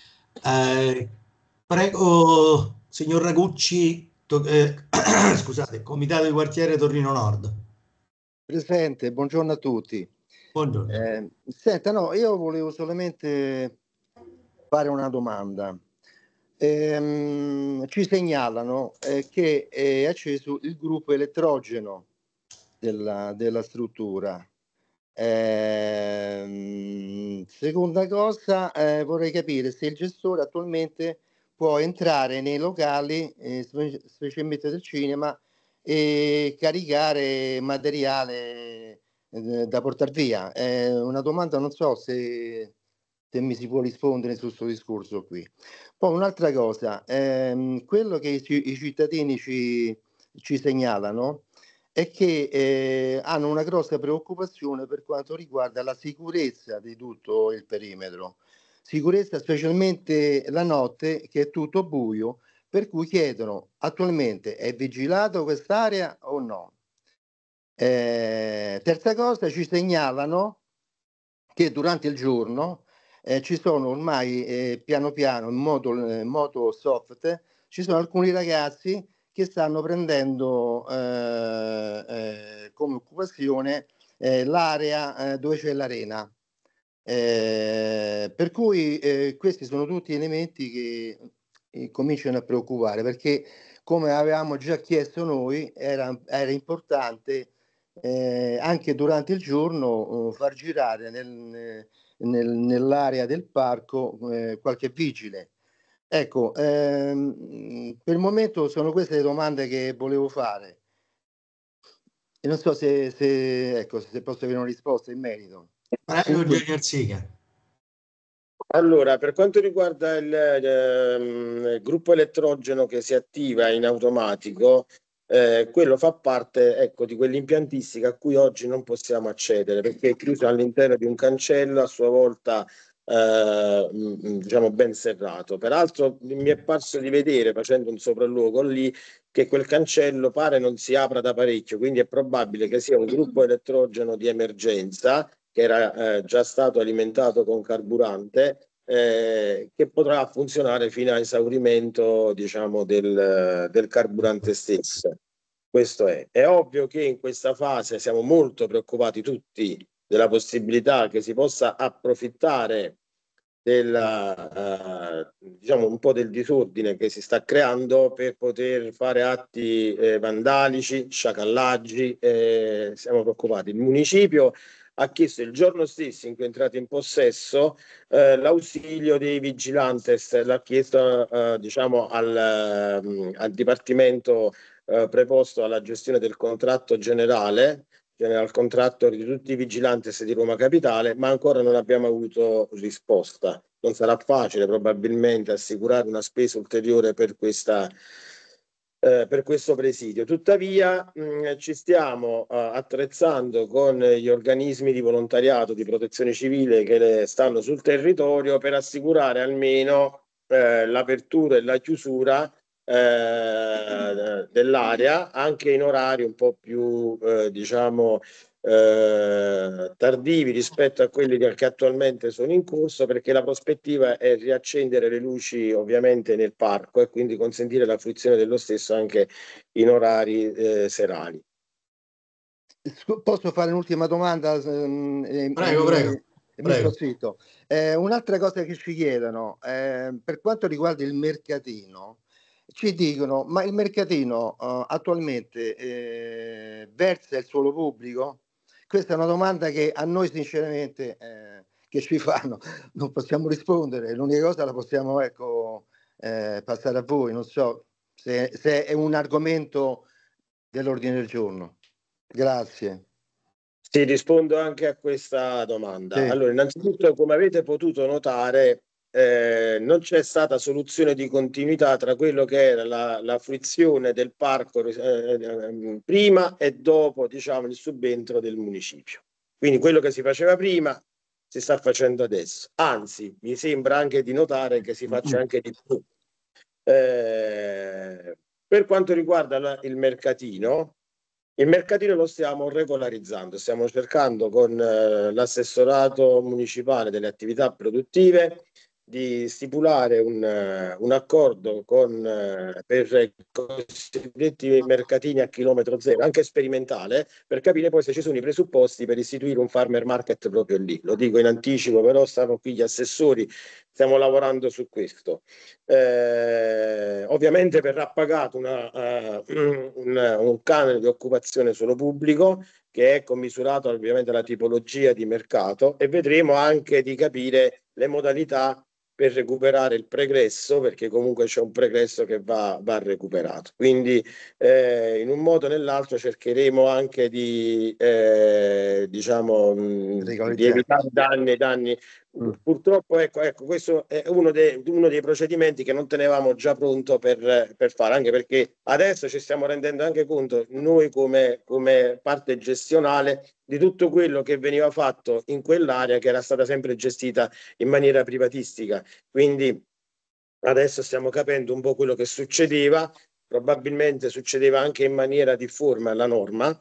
Prego, signor Ragucci, scusate, Comitato di Quartiere Torino Nord. Presente, buongiorno a tutti. Buongiorno. Senta, no, io volevo solamente fare una domanda. Ci segnalano che è acceso il gruppo elettrogeno della struttura. Seconda cosa, vorrei capire se il gestore attualmente può entrare nei locali, specialmente del cinema, e caricare materiale da portare via. È una domanda, non so se mi si può rispondere su questo discorso qui. Poi un'altra cosa, quello che i cittadini ci segnalano è che hanno una grossa preoccupazione per quanto riguarda la sicurezza di tutto il perimetro. Sicurezza specialmente la notte, che è tutto buio, per cui chiedono attualmente: è vigilato quest'area o no? Terza cosa, ci segnalano che durante il giorno ci sono ormai piano piano in modo soft, ci sono alcuni ragazzi che stanno prendendo come occupazione l'area dove c'è l'arena. Per cui questi sono tutti elementi che cominciano a preoccupare, perché come avevamo già chiesto noi era importante anche durante il giorno far girare nell'area del parco qualche vigile. Ecco, per il momento sono queste le domande che volevo fare e non so se posso avere una risposta in merito. Prego, Eugenio Arsica. Allora, per quanto riguarda il gruppo elettrogeno che si attiva in automatico, quello fa parte, ecco, di quell'impiantistica a cui oggi non possiamo accedere perché è chiuso all'interno di un cancello a sua volta diciamo ben serrato. Peraltro mi è parso di vedere, facendo un sopralluogo lì, che quel cancello pare non si apra da parecchio, quindi è probabile che sia un gruppo elettrogeno di emergenza che era già stato alimentato con carburante, che potrà funzionare fino a esaurimento, diciamo, del carburante stesso. Questo è. È ovvio che in questa fase siamo molto preoccupati tutti della possibilità che si possa approfittare diciamo un po' del disordine che si sta creando per poter fare atti vandalici, sciacallaggi. Siamo preoccupati. Il municipio ha chiesto il giorno stesso in cui è entrato in possesso l'ausilio dei vigilantes, l'ha chiesto diciamo al dipartimento preposto alla gestione del contratto generale, general contractor di tutti i vigilantes di Roma Capitale, ma ancora non abbiamo avuto risposta. Non sarà facile probabilmente assicurare una spesa ulteriore per questo presidio. Tuttavia ci stiamo attrezzando con gli organismi di volontariato di protezione civile che stanno sul territorio per assicurare almeno l'apertura e la chiusura dell'area anche in orari un po' più diciamo tardivi rispetto a quelli che attualmente sono in corso, perché la prospettiva è riaccendere le luci ovviamente nel parco e quindi consentire la fruizione dello stesso anche in orari serali. Posso fare un'ultima domanda? Prego. Un'altra cosa che ci chiedono per quanto riguarda il mercatino, ci dicono: ma il mercatino attualmente versa il suolo pubblico? Questa è una domanda che a noi sinceramente che ci fanno non possiamo rispondere. L'unica cosa la possiamo passare a voi. Non so se è un argomento dell'ordine del giorno. Grazie. Sì, rispondo anche a questa domanda. Sì. Allora, innanzitutto, come avete potuto notare, non c'è stata soluzione di continuità tra quello che era la fruizione del parco prima e dopo, diciamo, il subentro del municipio. Quindi quello che si faceva prima si sta facendo adesso. Anzi, mi sembra anche di notare che si faccia anche di più. Per quanto riguarda il mercatino lo stiamo regolarizzando, stiamo cercando con l'assessorato municipale delle attività produttive di stipulare un accordo per i cosiddetti mercatini a chilometro zero, anche sperimentale, per capire poi se ci sono i presupposti per istituire un farmer market proprio lì. Lo dico in anticipo, però stanno qui gli assessori, stiamo lavorando su questo. Ovviamente verrà pagato un canone di occupazione solo pubblico che è commisurato ovviamente alla tipologia di mercato, e vedremo anche di capire le modalità per recuperare il pregresso, perché comunque c'è un pregresso che va recuperato. Quindi in un modo o nell'altro cercheremo anche di diciamo di evitare danni. Purtroppo ecco, questo è uno dei procedimenti che non tenevamo già pronto per fare, anche perché adesso ci stiamo rendendo anche conto noi come parte gestionale di tutto quello che veniva fatto in quell'area che era stata sempre gestita in maniera privatistica. Quindi adesso stiamo capendo un po' quello che succedeva, probabilmente succedeva anche in maniera difforme alla norma,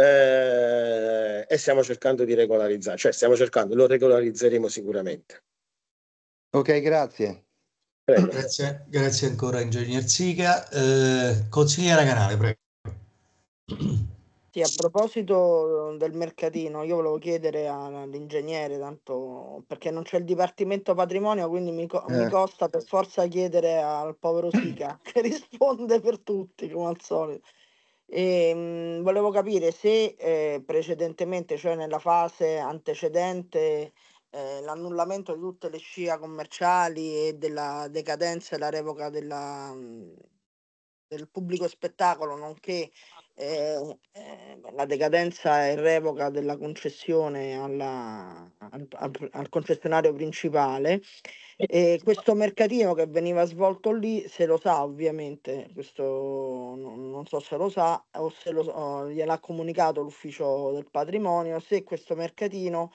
e stiamo cercando di regolarizzare, cioè lo regolarizzeremo sicuramente. Ok, grazie. Prego. Grazie ancora, Ingegner Sica. Consigliera Canale, prego. Sì, a proposito del mercatino, io volevo chiedere all'ingegnere, tanto perché non c'è il Dipartimento Patrimonio, quindi mi costa per forza chiedere al povero Sica, che risponde per tutti, come al solito. Volevo capire se precedentemente, cioè nella fase antecedente, l'annullamento di tutte le SCIA commerciali e della decadenza e la revoca del pubblico spettacolo, nonché la decadenza e revoca della concessione al concessionario principale. E questo mercatino che veniva svolto lì, se lo sa ovviamente, questo non so se lo sa o se gliel'ha comunicato l'ufficio del patrimonio, se questo mercatino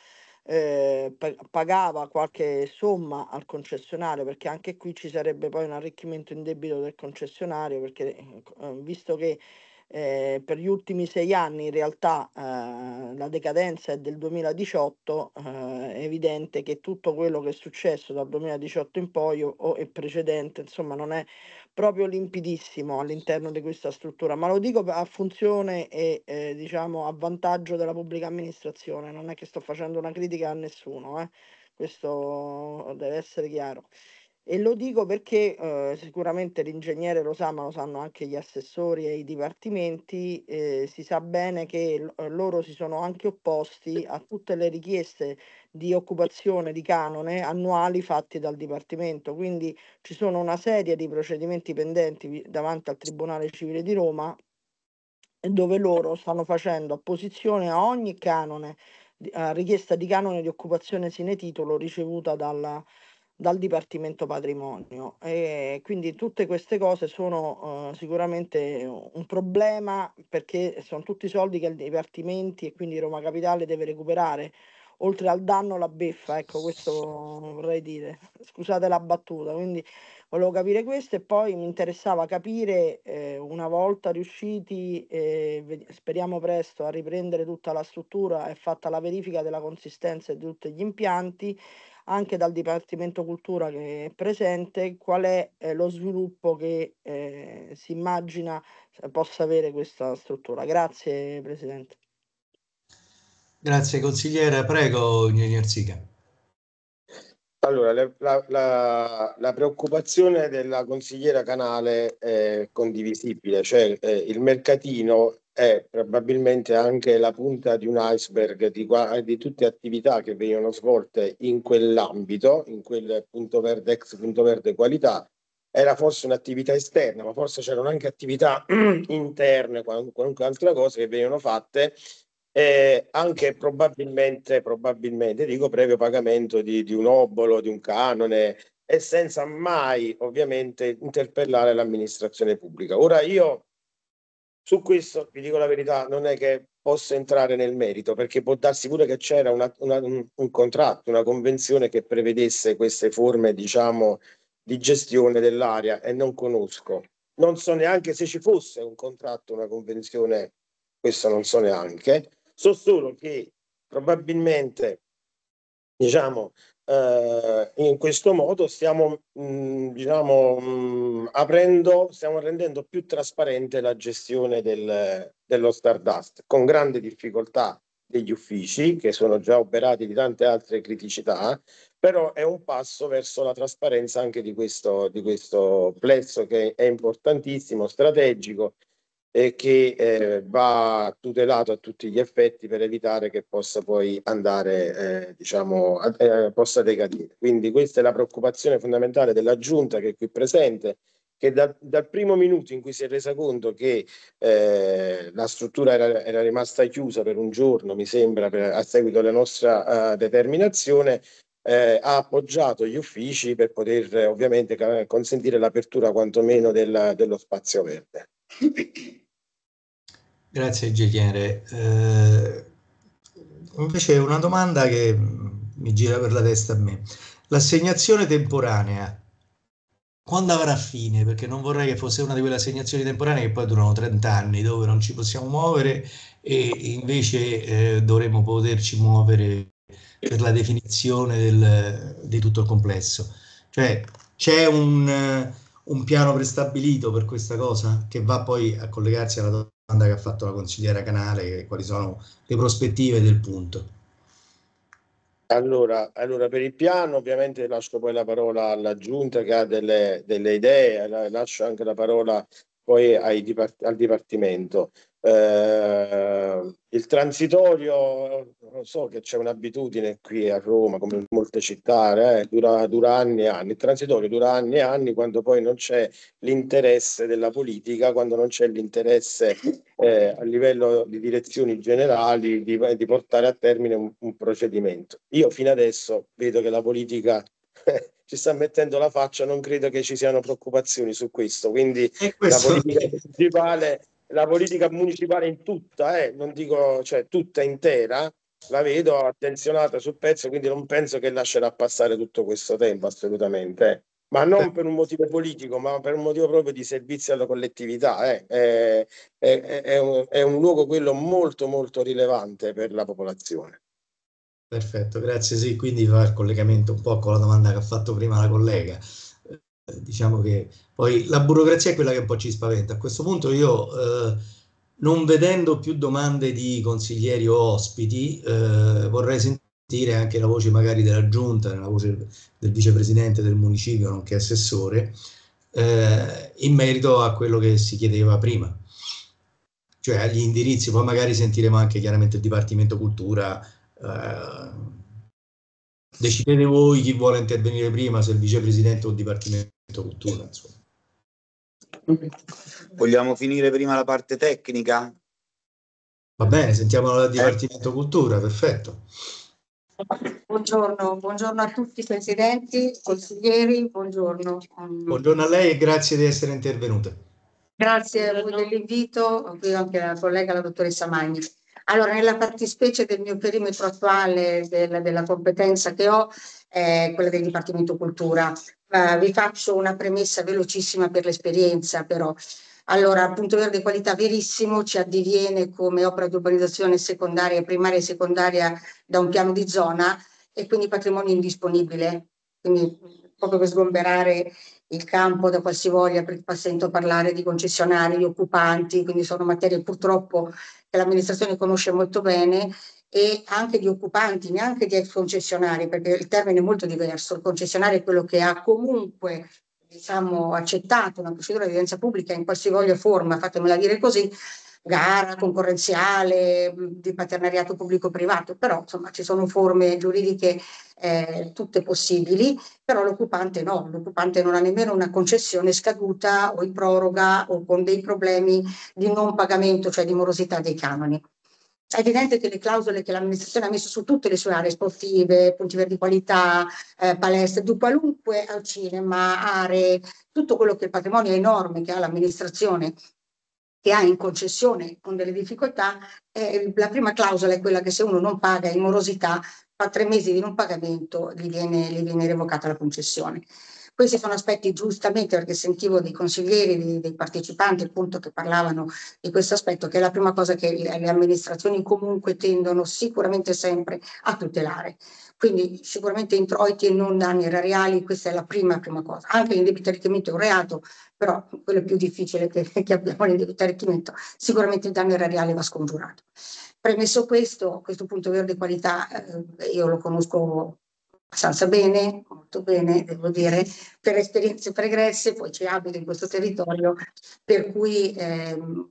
pagava qualche somma al concessionario, perché anche qui ci sarebbe poi un arricchimento indebito del concessionario, perché visto che per gli ultimi 6 anni in realtà la decadenza è del 2018, è evidente che tutto quello che è successo dal 2018 in poi o è precedente, insomma non è proprio limpidissimo all'interno di questa struttura, ma lo dico a funzione e diciamo a vantaggio della pubblica amministrazione, non è che sto facendo una critica a nessuno, questo deve essere chiaro. E lo dico perché sicuramente l'ingegnere lo sa, ma lo sanno anche gli assessori e i dipartimenti, si sa bene che loro si sono anche opposti a tutte le richieste di occupazione di canone annuali fatti dal Dipartimento. Quindi ci sono una serie di procedimenti pendenti davanti al Tribunale Civile di Roma, dove loro stanno facendo opposizione a ogni canone, a richiesta di canone di occupazione sine titolo ricevuta dal Dipartimento Patrimonio. E quindi tutte queste cose sono sicuramente un problema, perché sono tutti soldi che il Dipartimenti e quindi Roma Capitale deve recuperare. Oltre al danno la beffa, ecco, questo vorrei dire. Scusate la battuta, quindi volevo capire questo e poi mi interessava capire, una volta riusciti, speriamo presto, a riprendere tutta la struttura e fatta la verifica della consistenza di tutti gli impianti, anche dal Dipartimento Cultura che è presente, qual è lo sviluppo che si immagina possa avere questa struttura. Grazie Presidente. Grazie consigliere, prego Ingegner Sica. Allora, la preoccupazione della consigliera Canale è condivisibile, cioè il mercatino è probabilmente anche la punta di un iceberg di tutte le attività che vengono svolte in quell'ambito, in quel punto verde, ex punto verde qualità. Era forse un'attività esterna, ma forse c'erano anche attività interne, qualunque altra cosa che venivano fatte. Anche probabilmente, dico, previo pagamento di un obolo, di un canone, e senza mai ovviamente interpellare l'amministrazione pubblica. Ora io su questo, vi dico la verità, non è che posso entrare nel merito, perché può darsi pure che c'era un contratto, una convenzione che prevedesse queste forme, diciamo, di gestione dell'area, e non conosco. Non so neanche se ci fosse un contratto, una convenzione, questo non so neanche. So solo che probabilmente, diciamo, in questo modo stiamo rendendo più trasparente la gestione dello Stardust, con grande difficoltà degli uffici che sono già oberati di tante altre criticità, però è un passo verso la trasparenza anche di questo plesso, che è importantissimo, strategico, che va tutelato a tutti gli effetti per evitare che possa poi andare, possa decadere. Quindi questa è la preoccupazione fondamentale della Giunta che è qui presente, che dal primo minuto in cui si è resa conto che la struttura era rimasta chiusa per un giorno, mi sembra, a seguito della nostra determinazione, ha appoggiato gli uffici per poter ovviamente consentire l'apertura quantomeno dello spazio verde. Grazie ingegnere. Invece una domanda che mi gira per la testa a me. L'assegnazione temporanea, quando avrà fine? Perché non vorrei che fosse una di quelle assegnazioni temporanee che poi durano 30 anni, dove non ci possiamo muovere e invece dovremmo poterci muovere per la definizione di tutto il complesso. Cioè c'è un piano prestabilito per questa cosa che va poi a collegarsi alla domanda che ha fatto la consigliera Canale, quali sono le prospettive del punto. Allora, per il piano ovviamente lascio poi la parola alla Giunta che ha delle idee, lascio anche la parola poi al Dipartimento. Il transitorio, non so che c'è un'abitudine qui a Roma, come in molte città, dura anni e anni. Il transitorio dura anni e anni quando poi non c'è l'interesse della politica, quando non c'è l'interesse a livello di direzioni generali di portare a termine un procedimento. Io fino adesso vedo che la politica ci sta mettendo la faccia, non credo che ci siano preoccupazioni su questo, quindi la politica municipale in tutta, non dico, cioè tutta intera, la vedo attenzionata sul pezzo, quindi non penso che lascerà passare tutto questo tempo, assolutamente. Ma non per un motivo politico, ma per un motivo proprio di servizio alla collettività. È un luogo quello molto molto rilevante per la popolazione. Perfetto, grazie. Sì, quindi fa il collegamento un po' con la domanda che ha fatto prima la collega. Diciamo che poi la burocrazia è quella che un po' ci spaventa. A questo punto io, non vedendo più domande di consiglieri o ospiti, vorrei sentire anche la voce magari della Giunta, la voce del vicepresidente del municipio, nonché assessore, in merito a quello che si chiedeva prima, cioè agli indirizzi. Poi magari sentiremo anche chiaramente il Dipartimento Cultura. Decidete voi chi vuole intervenire prima, se il vicepresidente o il Dipartimento Cultura, insomma. Vogliamo finire prima la parte tecnica? Va bene, sentiamo dal Dipartimento Cultura, perfetto. Buongiorno a tutti, presidenti, consiglieri, buongiorno. Buongiorno a lei e grazie di essere intervenuta. Grazie a voi dell'invito, qui anche alla collega, la dottoressa Magni. Allora, nella fattispecie del mio perimetro attuale, della competenza che ho, è quella del Dipartimento Cultura. Vi faccio una premessa velocissima per l'esperienza, però. Allora, Punto Verde Qualità verissimo ci addiviene come opera di urbanizzazione secondaria, primaria e secondaria da un piano di zona e quindi patrimonio indisponibile. Quindi proprio per sgomberare il campo da qualsivoglia, perché sento parlare di concessionari, di occupanti, quindi sono materie purtroppo che l'amministrazione conosce molto bene, e anche di occupanti, neanche di ex concessionari, perché il termine è molto diverso. Il concessionario è quello che ha comunque, diciamo, accettato una procedura di evidenza pubblica in qualsivoglia forma, fatemela dire così, gara concorrenziale, di partenariato pubblico-privato, però insomma ci sono forme giuridiche tutte possibili, però l'occupante no, l'occupante non ha nemmeno una concessione scaduta o in proroga o con dei problemi di non pagamento, cioè di morosità dei canoni. È evidente che le clausole che l'amministrazione ha messo su tutte le sue aree sportive, punti verdi di qualità, palestre, di qualunque, al cinema, aree, tutto quello che è il patrimonio enorme che ha l'amministrazione, che ha in concessione con delle difficoltà, la prima clausola è quella che se uno non paga in morosità, fa 3 mesi di non pagamento, gli viene revocata la concessione. Questi sono aspetti, giustamente, perché sentivo dei consiglieri, dei partecipanti appunto che parlavano di questo aspetto, che è la prima cosa che le amministrazioni comunque tendono sicuramente sempre a tutelare. Quindi sicuramente introiti e non danni erariali, questa è la prima cosa. Anche l'indebito arricchimento è un reato, però quello è più difficile che abbiamo l'indebito arricchimento. Sicuramente il danno erariale va scongiurato. Premesso questo Punto Verde Qualità, io lo conosco abbastanza bene, molto bene, devo dire, per esperienze pregresse, poi ci abito in questo territorio, per cui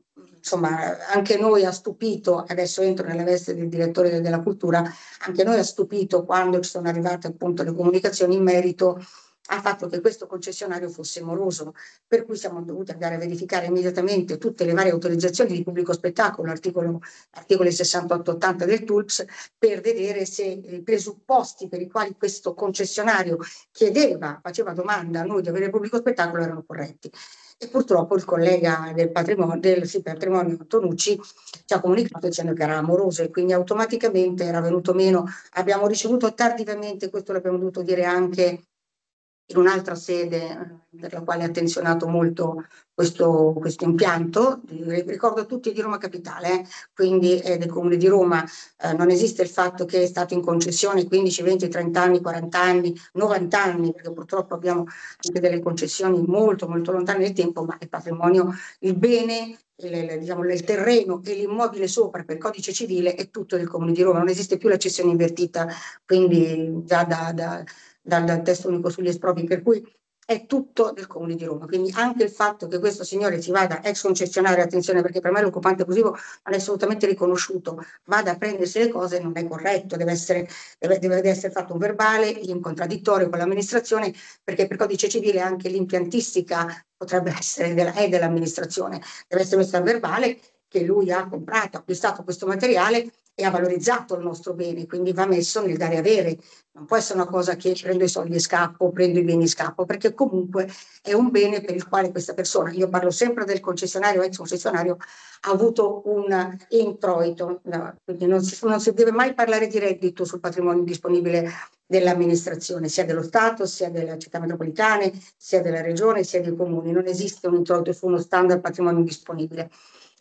insomma, anche noi ha stupito, adesso entro nella veste del direttore della cultura, anche noi ha stupito quando ci sono arrivate appunto le comunicazioni in merito al fatto che questo concessionario fosse moroso, per cui siamo dovuti andare a verificare immediatamente tutte le varie autorizzazioni di pubblico spettacolo, articoli 68-80 del TULPS, per vedere se i presupposti per i quali questo concessionario faceva domanda a noi di avere pubblico spettacolo erano corretti. E purtroppo il collega del patrimonio Tonucci ci ha comunicato dicendo che era amoroso e quindi automaticamente era venuto meno. Abbiamo ricevuto tardivamente, questo l'abbiamo dovuto dire anche in un'altra sede per la quale ha attenzionato molto questo impianto. Ricordo tutti di Roma Capitale, quindi del Comune di Roma. Non esiste il fatto che è stato in concessione 15, 20, 30 anni, 40 anni, 90 anni, perché purtroppo abbiamo anche delle concessioni molto molto lontane nel tempo, ma il patrimonio, il bene, diciamo, il terreno e l'immobile sopra per codice civile è tutto del Comune di Roma, non esiste più la cessione invertita, quindi già dal testo unico sugli espropri, per cui è tutto del Comune di Roma. Quindi anche il fatto che questo signore si vada, ex concessionario, attenzione perché per me l'occupante abusivo non è assolutamente riconosciuto, vada a prendersi le cose non è corretto, deve essere fatto un verbale in contraddittorio con l'amministrazione, perché per codice civile anche l'impiantistica potrebbe essere dell'amministrazione, deve essere messo a verbale che lui ha comprato, acquistato questo materiale e ha valorizzato il nostro bene, quindi va messo nel dare e avere. Non può essere una cosa che prendo i soldi e scappo, prendo i beni e scappo, perché comunque è un bene per il quale questa persona, io parlo sempre del concessionario, ex concessionario, ha avuto un introito, quindi non si deve mai parlare di reddito sul patrimonio disponibile dell'amministrazione, sia dello Stato, sia delle città metropolitane, sia della regione, sia dei comuni. Non esiste un introito su uno standard patrimonio disponibile.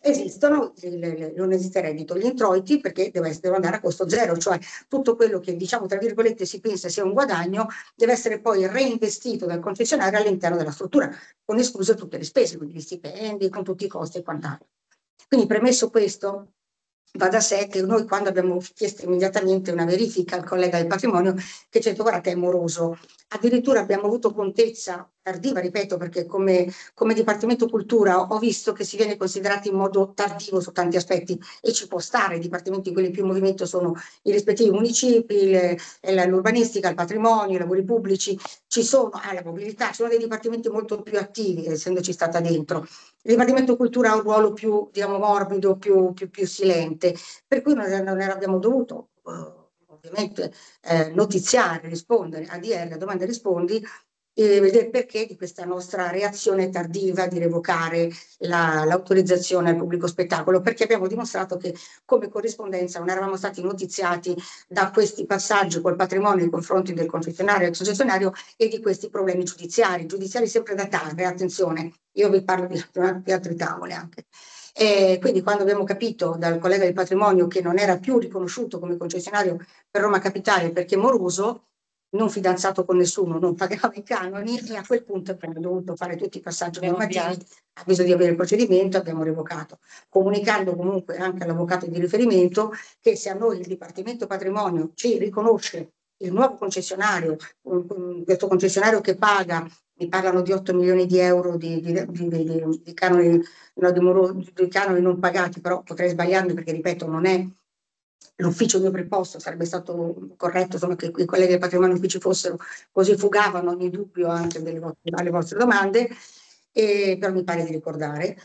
Non esiste reddito, gli introiti perché devono andare a costo zero, cioè tutto quello che diciamo tra virgolette si pensa sia un guadagno deve essere poi reinvestito dal concessionario all'interno della struttura, con escluse tutte le spese, quindi gli stipendi, con tutti i costi e quant'altro. Quindi premesso questo, va da sé che noi quando abbiamo chiesto immediatamente una verifica al collega del patrimonio che ci ha detto guarda che è moroso, addirittura abbiamo avuto contezza tardiva, ripeto, perché come Dipartimento Cultura ho visto che si viene considerati in modo tardivo su tanti aspetti e ci può stare, i dipartimenti quelli più in movimento sono i rispettivi municipi, l'urbanistica, il patrimonio, i lavori pubblici, ci sono, la mobilità, ci sono dei dipartimenti molto più attivi essendoci stata dentro. Il Dipartimento Cultura ha un ruolo più, diciamo, morbido, più silente, per cui non abbiamo dovuto ovviamente notiziare, rispondere a DR, a domande e rispondi, del perché di questa nostra reazione tardiva di revocare l'autorizzazione al pubblico spettacolo, perché abbiamo dimostrato che come corrispondenza non eravamo stati notiziati da questi passaggi col patrimonio nei confronti del concessionario e ex concessionario e di questi problemi giudiziari sempre da tarde, attenzione, io vi parlo di altre tavole anche. Quindi quando abbiamo capito dal collega del patrimonio che non era più riconosciuto come concessionario per Roma Capitale perché moroso, non fidanzato con nessuno, non pagava i canoni e a quel punto abbiamo dovuto fare tutti i passaggi normativi, ha bisogno di avere il procedimento, abbiamo revocato, comunicando comunque anche all'avvocato di riferimento che se a noi il Dipartimento Patrimonio ci riconosce il nuovo concessionario, questo concessionario che paga, mi parlano di 8 milioni di euro di canoni, di canoni non pagati, però potrei sbagliarmi perché ripeto non è l'ufficio mio preposto, sarebbe stato corretto insomma, che i colleghi del patrimonio qui ci fossero, così fugavano ogni dubbio anche alle vostre domande, però mi pare di ricordare.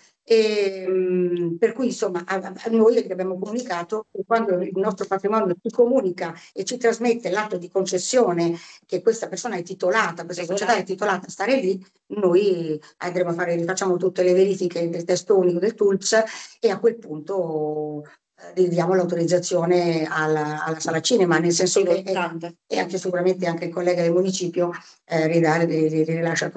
Per cui insomma a noi gli abbiamo comunicato che quando il nostro patrimonio ci comunica e ci trasmette l'atto di concessione che questa persona è titolata, questa società è titolata a stare lì, noi andremo a fare, rifacciamo tutte le verifiche del testo unico del TULPS e a quel punto diamo l'autorizzazione alla sala cinema, nel senso che e anche sicuramente anche il collega del municipio rilascia.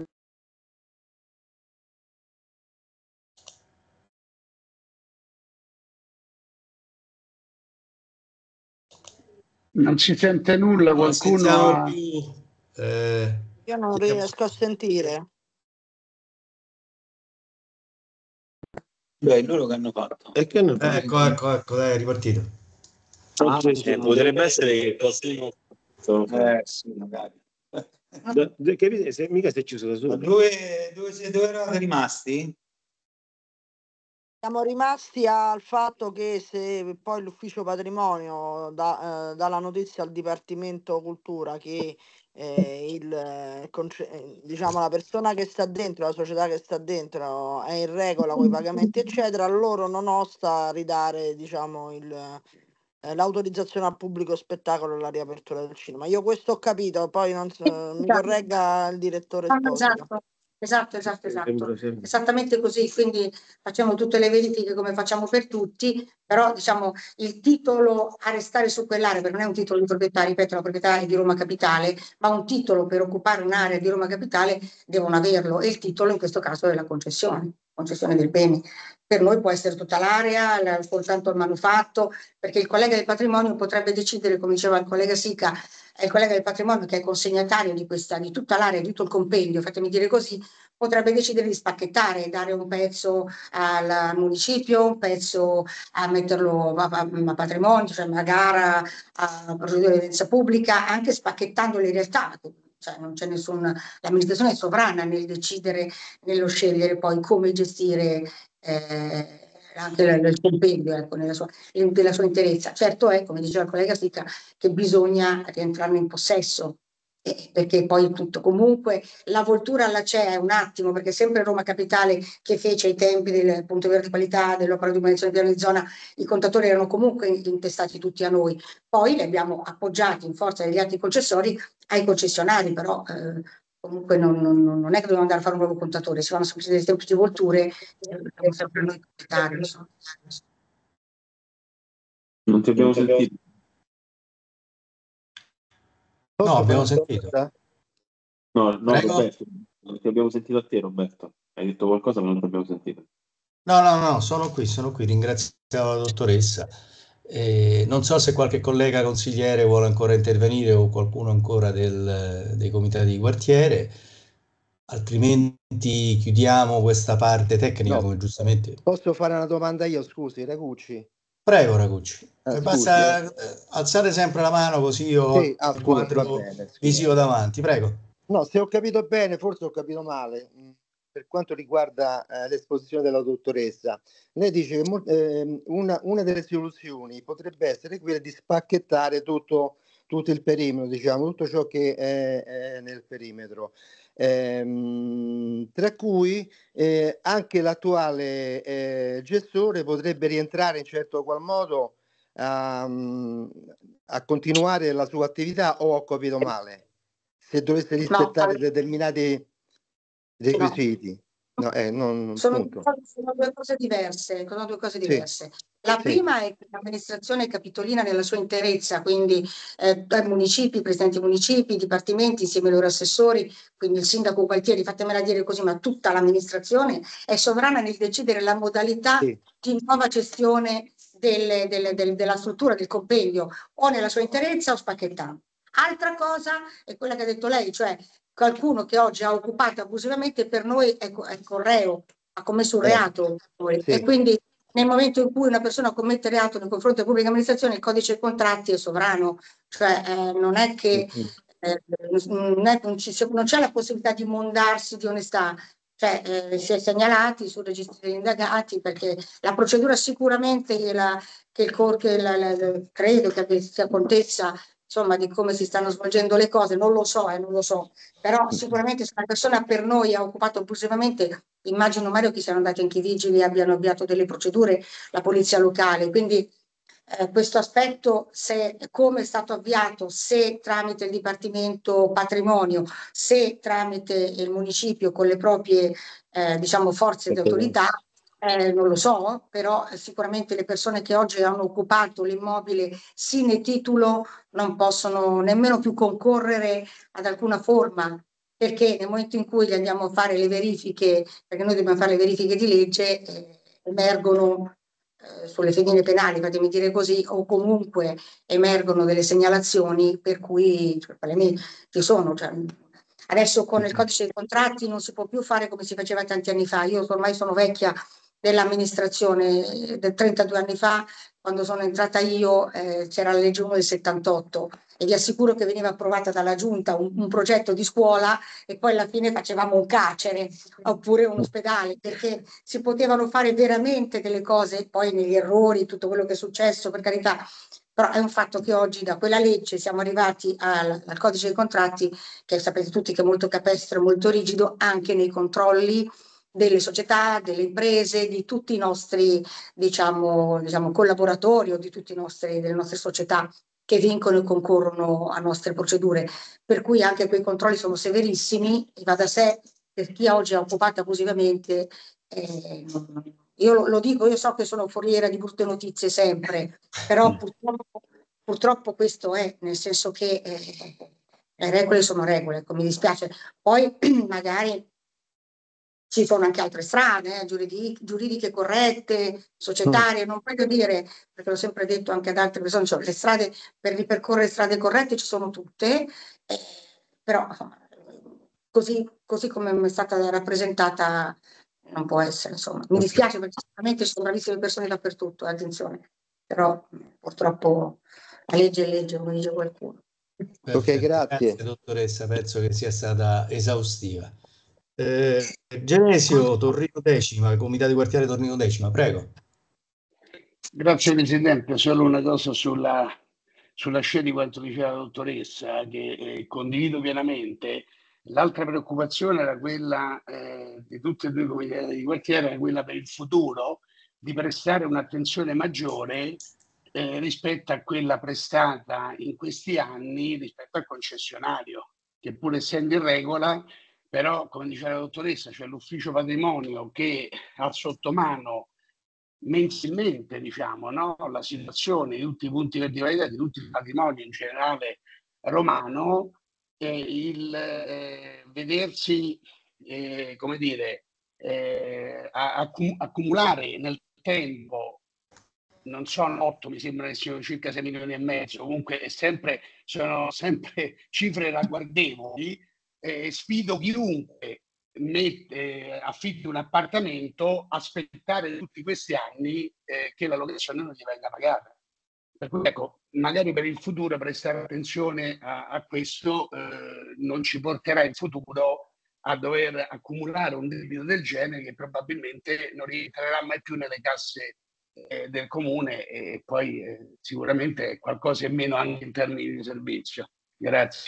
Non si sente nulla, qualcuno ha... Io non riesco a sentire. Beh, loro che hanno fatto? Ecco, dai, è ripartito. Potrebbe essere che qualcuno... Sì, magari. Capite? Mica si è chiuso da solo. Dove eravate rimasti? Siamo rimasti al fatto che se poi l'ufficio patrimonio dà la notizia al Dipartimento Cultura che diciamo, la persona che sta dentro, la società che sta dentro è in regola con i pagamenti eccetera, loro non osta a ridare, diciamo, l'autorizzazione al pubblico spettacolo e la riapertura del cinema. Io questo ho capito, poi mi corregga il direttore Esposito. Esatto. Esattamente così, quindi facciamo tutte le verifiche come facciamo per tutti, però diciamo il titolo a restare su quell'area, perché non è un titolo di proprietà, ripeto, la proprietà è di Roma Capitale, ma un titolo per occupare un'area di Roma Capitale devono averlo, e il titolo in questo caso è la concessione del bene. Per noi può essere tutta l'area, soltanto il manufatto, perché il collega del patrimonio potrebbe decidere, come diceva il collega Sica, il collega del patrimonio che è consegnatario di tutta l'area, di tutto il compendio, fatemi dire così, potrebbe decidere di spacchettare, dare un pezzo al municipio, un pezzo a metterlo a patrimonio, cioè una gara a procedura di evidenza pubblica, anche spacchettandolo in realtà. Cioè non c'è l'amministrazione è sovrana nel decidere, nello scegliere poi come gestire anche il compendio, ecco, nella sua interezza. Certo è, come diceva il collega Sica, che bisogna rientrarne in possesso, perché poi tutto comunque la voltura alla CEA è un attimo, perché sempre Roma Capitale che fece ai tempi del punto verde di qualità dell'opera di umanizzazione piano di zona, i contatori erano comunque intestati tutti a noi, poi li abbiamo appoggiati in forza degli atti concessori ai concessionari, però comunque non è che dobbiamo andare a fare un nuovo contatore, si fanno semplicemente delle semplici volture e sempre noi proprietari. Non ti abbiamo sentito. No, abbiamo sentito. No, Roberto, non ti abbiamo sentito a te, Roberto. Hai detto qualcosa ma non ti abbiamo sentito. No, sono qui, ringrazio la dottoressa. Non so se qualche collega consigliere vuole ancora intervenire o qualcuno ancora dei comitati di quartiere, altrimenti chiudiamo questa parte tecnica, come giustamente... Posso fare una domanda io, scusi, Ragucci? Prego, Ragucci. Basta alzare sempre la mano così io ho il quadro visivo davanti, prego. No, se ho capito bene, forse ho capito male, per quanto riguarda l'esposizione della dottoressa. Lei dice che una delle soluzioni potrebbe essere quella di spacchettare tutto il perimetro, diciamo, tutto ciò che è nel perimetro. Tra cui anche l'attuale gestore potrebbe rientrare in certo qual modo a continuare la sua attività, o ho capito male? Se dovesse rispettare determinati requisiti. Sono due cose diverse. Sì. La prima è che l'amministrazione capitolina nella sua interezza, quindi municipi, presidenti municipi, dipartimenti, insieme ai loro assessori, quindi il sindaco Gualtieri, fatemela dire così, ma tutta l'amministrazione è sovrana nel decidere la modalità di nuova gestione della struttura, del compendio, o nella sua interezza o spacchettata. Altra cosa è quella che ha detto lei, cioè qualcuno che oggi ha occupato abusivamente, per noi è correo, ha commesso un reato, e quindi nel momento in cui una persona commette reato nei confronti della pubblica amministrazione, il codice dei contratti è sovrano, cioè non è che non c'è la possibilità di mondarsi di onestà, cioè si è segnalati sul registro degli indagati, perché la procedura sicuramente credo che sia contessa, insomma, di come si stanno svolgendo le cose, non lo so, però sicuramente se una persona per noi ha occupato abusivamente, immagino, Mario, che siano andati anche i vigili, abbiano avviato delle procedure, la polizia locale, quindi questo aspetto, come è stato avviato, se tramite il Dipartimento Patrimonio, se tramite il municipio con le proprie diciamo forze di autorità, non lo so, però sicuramente le persone che oggi hanno occupato l'immobile sine titulo non possono nemmeno più concorrere ad alcuna forma, perché nel momento in cui gli andiamo a fare le verifiche, perché noi dobbiamo fare le verifiche di legge, emergono sulle fedine penali, fatemi dire così, o comunque emergono delle segnalazioni per cui ci sono. Cioè, adesso con il codice dei contratti non si può più fare come si faceva tanti anni fa. Io ormai sono vecchia dell'amministrazione, del 32 anni fa, quando sono entrata io c'era la legge 1 del 78, e vi assicuro che veniva approvata dalla giunta un progetto di scuola e poi alla fine facevamo un carcere oppure un ospedale, perché si potevano fare veramente delle cose, poi negli errori, tutto quello che è successo, per carità, però è un fatto che oggi da quella legge siamo arrivati al codice dei contratti, che sapete tutti che è molto capestro, molto rigido, anche nei controlli delle società, delle imprese, di tutti i nostri diciamo collaboratori o di tutti delle nostre società che vincono e concorrono a nostre procedure, per cui anche quei controlli sono severissimi e va da sé per chi oggi è occupato abusivamente. Io lo dico, io so che sono foriera di brutte notizie sempre, però purtroppo questo è, nel senso che le regole sono regole, mi dispiace. Poi magari ci sono anche altre strade, giuridiche corrette, societarie, non voglio dire, perché l'ho sempre detto anche ad altre persone, cioè le strade per ripercorrere strade corrette ci sono tutte, però insomma, così come è stata rappresentata non può essere, insomma. Mi dispiace perché sicuramente ci sono bravissime persone dappertutto, attenzione, però purtroppo la legge è legge, come dice qualcuno. Perfetto. Ok, grazie. Dottoressa, penso che sia stata esaustiva. Genesio, Torrino Decima, Comitati di Quartiere Torrino Decima, prego. Grazie Presidente, solo una cosa sulla scia di quanto diceva la dottoressa, che condivido pienamente. L'altra preoccupazione era quella di tutti e due i comitati di quartiere, era quella per il futuro, di prestare un'attenzione maggiore rispetto a quella prestata in questi anni rispetto al concessionario, che pur essendo in regola, però come diceva la dottoressa, c'è l'ufficio patrimonio che ha sotto mano mensilmente, diciamo, no? La situazione di tutti i punti di validità, di tutti i patrimoni in generale romano, il vedersi, come dire, accumulare nel tempo, non sono 8, mi sembra che siano circa 6 milioni e mezzo, comunque sono sempre cifre ragguardevoli. Sfido chiunque affitti un appartamento, aspettare tutti questi anni che la locazione non gli venga pagata. Per cui ecco, magari per il futuro prestare attenzione a questo non ci porterà in futuro a dover accumulare un debito del genere che probabilmente non rientrerà mai più nelle casse del comune e poi sicuramente qualcosa in meno anche in termini di servizio. Grazie.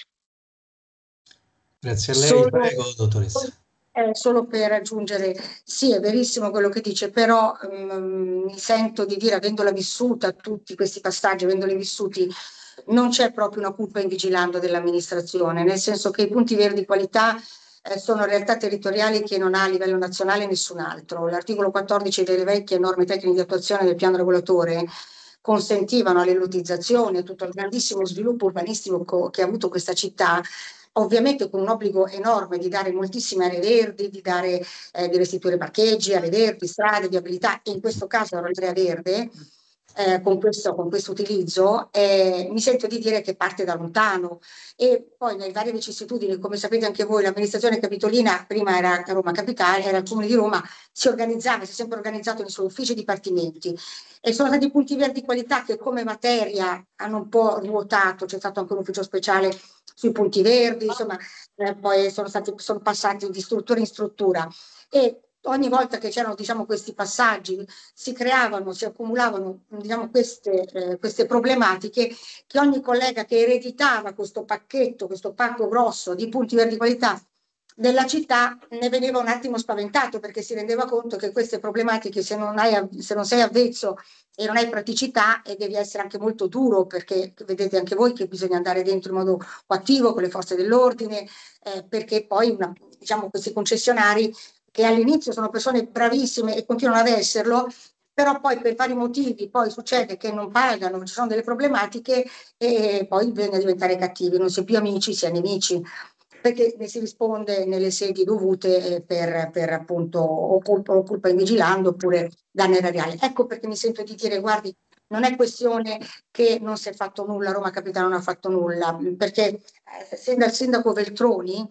Grazie a lei, prego dottoressa. Solo per aggiungere, sì, è verissimo quello che dice, però mi sento di dire, avendola vissuta, tutti questi passaggi, avendoli vissuti, non c'è proprio una colpa in vigilando dell'amministrazione, nel senso che i punti verdi qualità sono realtà territoriali che non ha a livello nazionale nessun altro. L'articolo 14 delle vecchie norme tecniche di attuazione del piano regolatore consentivano alle lottizzazioni e tutto il grandissimo sviluppo urbanistico che ha avuto questa città, ovviamente con un obbligo enorme di dare moltissime aree verdi, di restituire parcheggi, aree verdi, strade, viabilità, e in questo caso era l'area verde, con questo utilizzo, mi sento di dire che parte da lontano. E poi nelle varie vicissitudini, come sapete anche voi, l'amministrazione capitolina, prima era Roma Capitale, era il Comune di Roma, si è sempre organizzato nei suoi uffici e dipartimenti, e sono stati punti verdi qualità che come materia hanno un po' ruotato, c'è stato anche un ufficio speciale sui punti verdi, insomma, poi sono passati di struttura in struttura, e ogni volta che c'erano, diciamo, questi passaggi si accumulavano, diciamo, queste problematiche che ogni collega che ereditava questo pacco grosso di punti verdi qualità della città ne veniva un attimo spaventato, perché si rendeva conto che queste problematiche, se non sei avvezzo e non hai praticità, e devi essere anche molto duro, perché vedete anche voi che bisogna andare dentro in modo attivo con le forze dell'ordine, perché poi diciamo, questi concessionari che all'inizio sono persone bravissime e continuano ad esserlo, però poi per vari motivi poi succede che non pagano, ci sono delle problematiche e poi bisogna diventare cattivi, non si è più amici, si è nemici, perché ne si risponde nelle sedi dovute per appunto o colpa in vigilando oppure danno erariale. Ecco perché mi sento di dire, guardi, non è questione che non si è fatto nulla, Roma Capitale non ha fatto nulla, perché essendo il sindaco Veltroni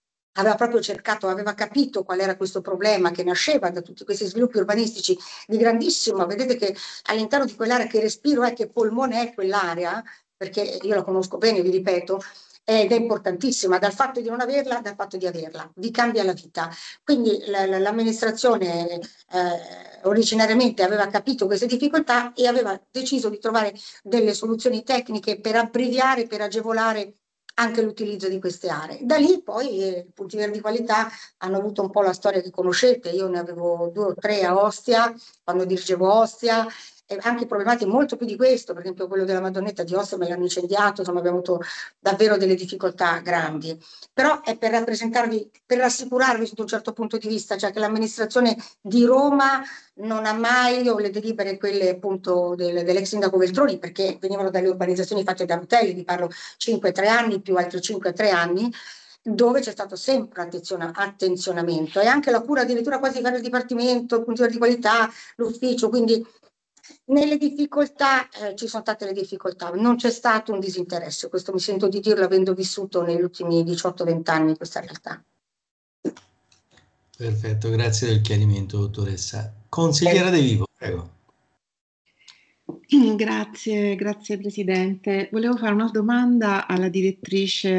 aveva capito qual era questo problema che nasceva da tutti questi sviluppi urbanistici di grandissimo, vedete che all'interno di quell'area che respiro che polmone è quell'area, perché io la conosco bene, vi ripeto, ed è importantissima, dal fatto di non averla, dal fatto di averla, vi cambia la vita. Quindi l'amministrazione originariamente aveva capito queste difficoltà e aveva deciso di trovare delle soluzioni tecniche per abbreviare, per agevolare anche l'utilizzo di queste aree. Da lì poi i punti verdi di qualità hanno avuto un po' la storia che conoscete, io ne avevo 2 o 3 a Ostia, quando dirigevo Ostia, e anche problematiche molto più di questo, per esempio quello della Madonnetta di Ostia me l'hanno incendiato, insomma abbiamo avuto davvero delle difficoltà grandi. Però è per rappresentarvi, per rassicurarvi sotto un certo punto di vista, cioè che l'amministrazione di Roma non ha mai, o le delibere quelle appunto dell'ex sindaco Veltroni, perché venivano dalle urbanizzazioni fatte da Rutelli, vi parlo 5-3 anni più altri 5-3 anni, dove c'è stato sempre attenzionamento e anche la cura addirittura quasi fare il dipartimento, il punto di qualità, l'ufficio, quindi nelle difficoltà ci sono state le difficoltà, non c'è stato un disinteresse, questo mi sento di dirlo avendo vissuto negli ultimi 18-20 anni questa realtà. Perfetto, grazie del chiarimento, dottoressa. Consigliera De Vivo, prego. Grazie Presidente. Volevo fare una domanda alla direttrice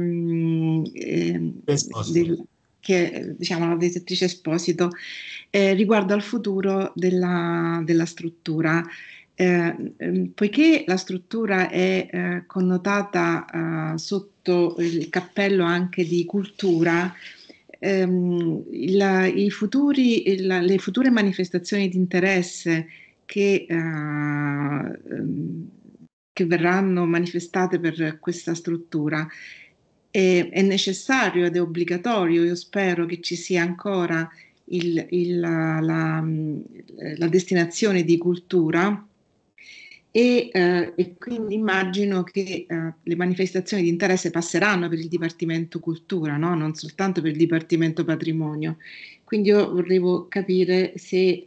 diciamo la direttrice Esposito riguardo al futuro della struttura. Poiché la struttura è connotata sotto il cappello anche di cultura, le future manifestazioni di interesse che verranno manifestate per questa struttura è necessario ed è obbligatorio, io spero che ci sia ancora la destinazione di cultura e quindi immagino che le manifestazioni di interesse passeranno per il Dipartimento Cultura, no? Non soltanto per il Dipartimento Patrimonio. Quindi io volevo capire se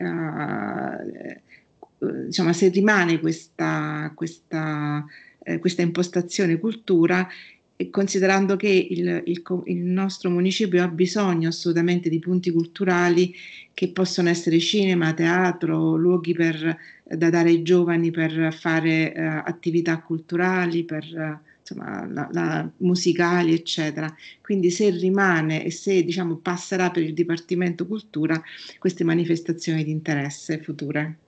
diciamo, se rimane questa impostazione cultura, considerando che il nostro municipio ha bisogno assolutamente di punti culturali che possono essere cinema, teatro, luoghi da dare ai giovani per fare attività culturali, insomma, musicali, eccetera. Quindi se rimane e se diciamo passerà per il Dipartimento Cultura queste manifestazioni di interesse future.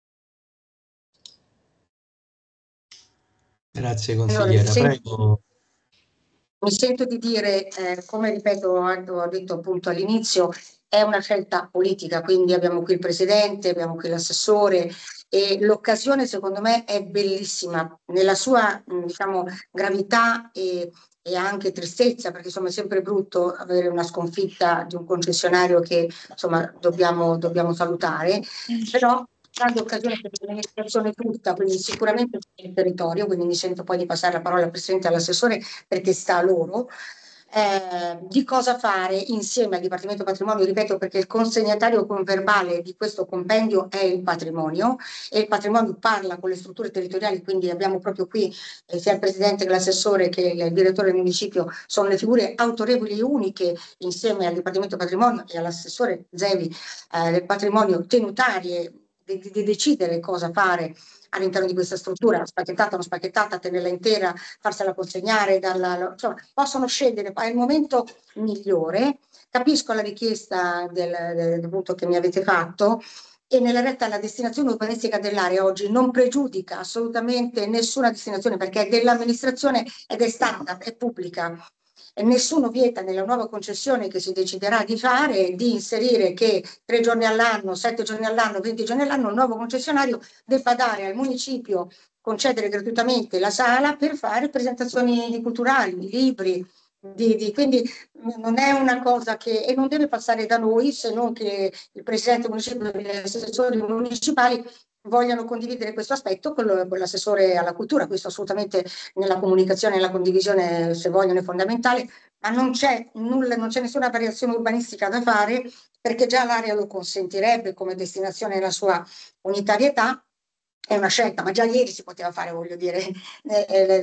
Grazie consigliera, prego. Mi sento di dire, come ripeto, ho detto appunto all'inizio, è una scelta politica, quindi abbiamo qui il presidente, abbiamo qui l'assessore e l'occasione secondo me è bellissima nella sua diciamo gravità e anche tristezza, perché insomma è sempre brutto avere una sconfitta di un concessionario che insomma dobbiamo salutare, però grande occasione per l'amministrazione tutta, quindi sicuramente per il territorio, quindi mi sento poi di passare la parola al Presidente e all'assessore perché sta a loro, di cosa fare insieme al Dipartimento Patrimonio, ripeto perché il consegnatario converbale di questo compendio è il patrimonio e il patrimonio parla con le strutture territoriali, quindi abbiamo proprio qui sia il Presidente che l'assessore che il direttore del municipio sono le figure autorevoli e uniche insieme al Dipartimento Patrimonio e all'assessore Zevi del patrimonio tenutarie di decidere cosa fare all'interno di questa struttura, spacchettata o non spacchettata, tenerla intera, farsela consegnare, insomma, possono scegliere, è il momento migliore. Capisco la richiesta del punto che mi avete fatto e nella realtà la destinazione urbanistica dell'area oggi non pregiudica assolutamente nessuna destinazione perché è dell'amministrazione ed è standard, è pubblica. E nessuno vieta nella nuova concessione che si deciderà di fare di inserire che 3 giorni all'anno, 7 giorni all'anno, 20 giorni all'anno il nuovo concessionario debba dare al municipio, concedere gratuitamente la sala per fare presentazioni culturali, libri, quindi non è una cosa che e non deve passare da noi se non che il presidente municipale e gli assessori municipali vogliano condividere questo aspetto con l'assessore alla cultura, questo assolutamente nella comunicazione e nella condivisione se vogliono è fondamentale, ma non c'è nessuna variazione urbanistica da fare perché già l'area lo consentirebbe come destinazione nella sua unitarietà, è una scelta, ma già ieri si poteva fare, voglio dire,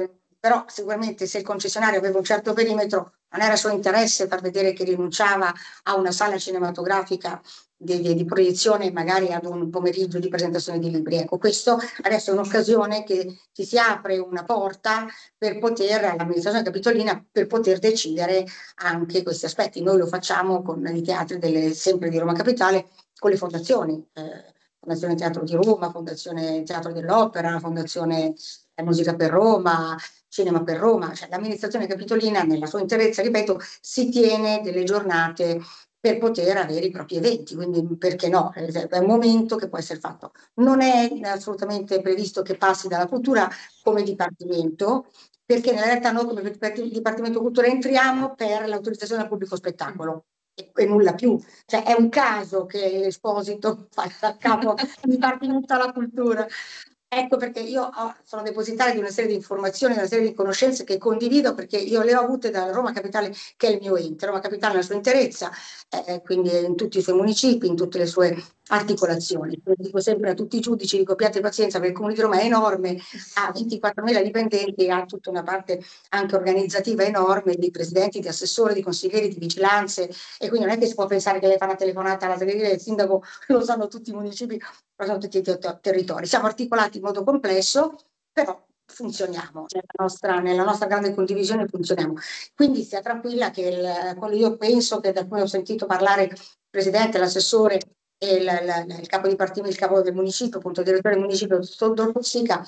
però sicuramente se il concessionario aveva un certo perimetro non era suo interesse far vedere che rinunciava a una sala cinematografica di proiezione, magari ad un pomeriggio di presentazione di libri. Ecco, questo adesso è un'occasione che ci si apre una porta per poter, all'amministrazione capitolina, per poter decidere anche questi aspetti. Noi lo facciamo con i teatri sempre di Roma Capitale, con le fondazioni, Fondazione Teatro di Roma, Fondazione Teatro dell'Opera, Fondazione Musica per Roma, Cinema per Roma, cioè l'amministrazione capitolina nella sua interezza, ripeto, si tiene delle giornate per poter avere i propri eventi, quindi perché no? È un momento che può essere fatto. Non è assolutamente previsto che passi dalla cultura come dipartimento, perché nella realtà noi come Dipartimento Cultura entriamo per l'autorizzazione al pubblico spettacolo e nulla più. Cioè è un caso che l'Esposito faccia a capo di Dipartimento alla Cultura. Ecco perché io sono depositaria di una serie di informazioni, una serie di conoscenze che condivido perché io le ho avute da Roma Capitale, che è il mio ente. Roma Capitale nella sua interezza, quindi in tutti i suoi municipi, in tutte le sue articolazioni. Dico sempre a tutti i giudici, dico abbiate pazienza perché il Comune di Roma è enorme, ha 24.000 dipendenti, ha tutta una parte anche organizzativa enorme di presidenti, di assessori, di consiglieri, di vigilanze, e quindi non è che si può pensare che lei fa una telefonata alla segreteria del sindaco, lo sanno tutti i municipi, lo sanno tutti i territori. Siamo articolati in modo complesso, però funzioniamo, nella nostra grande condivisione funzioniamo. Quindi stia tranquilla che quello io penso che da cui ho sentito parlare il presidente, l'assessore e il capo dipartimento, il capo del municipio, appunto il direttore del municipio, dottor Sica,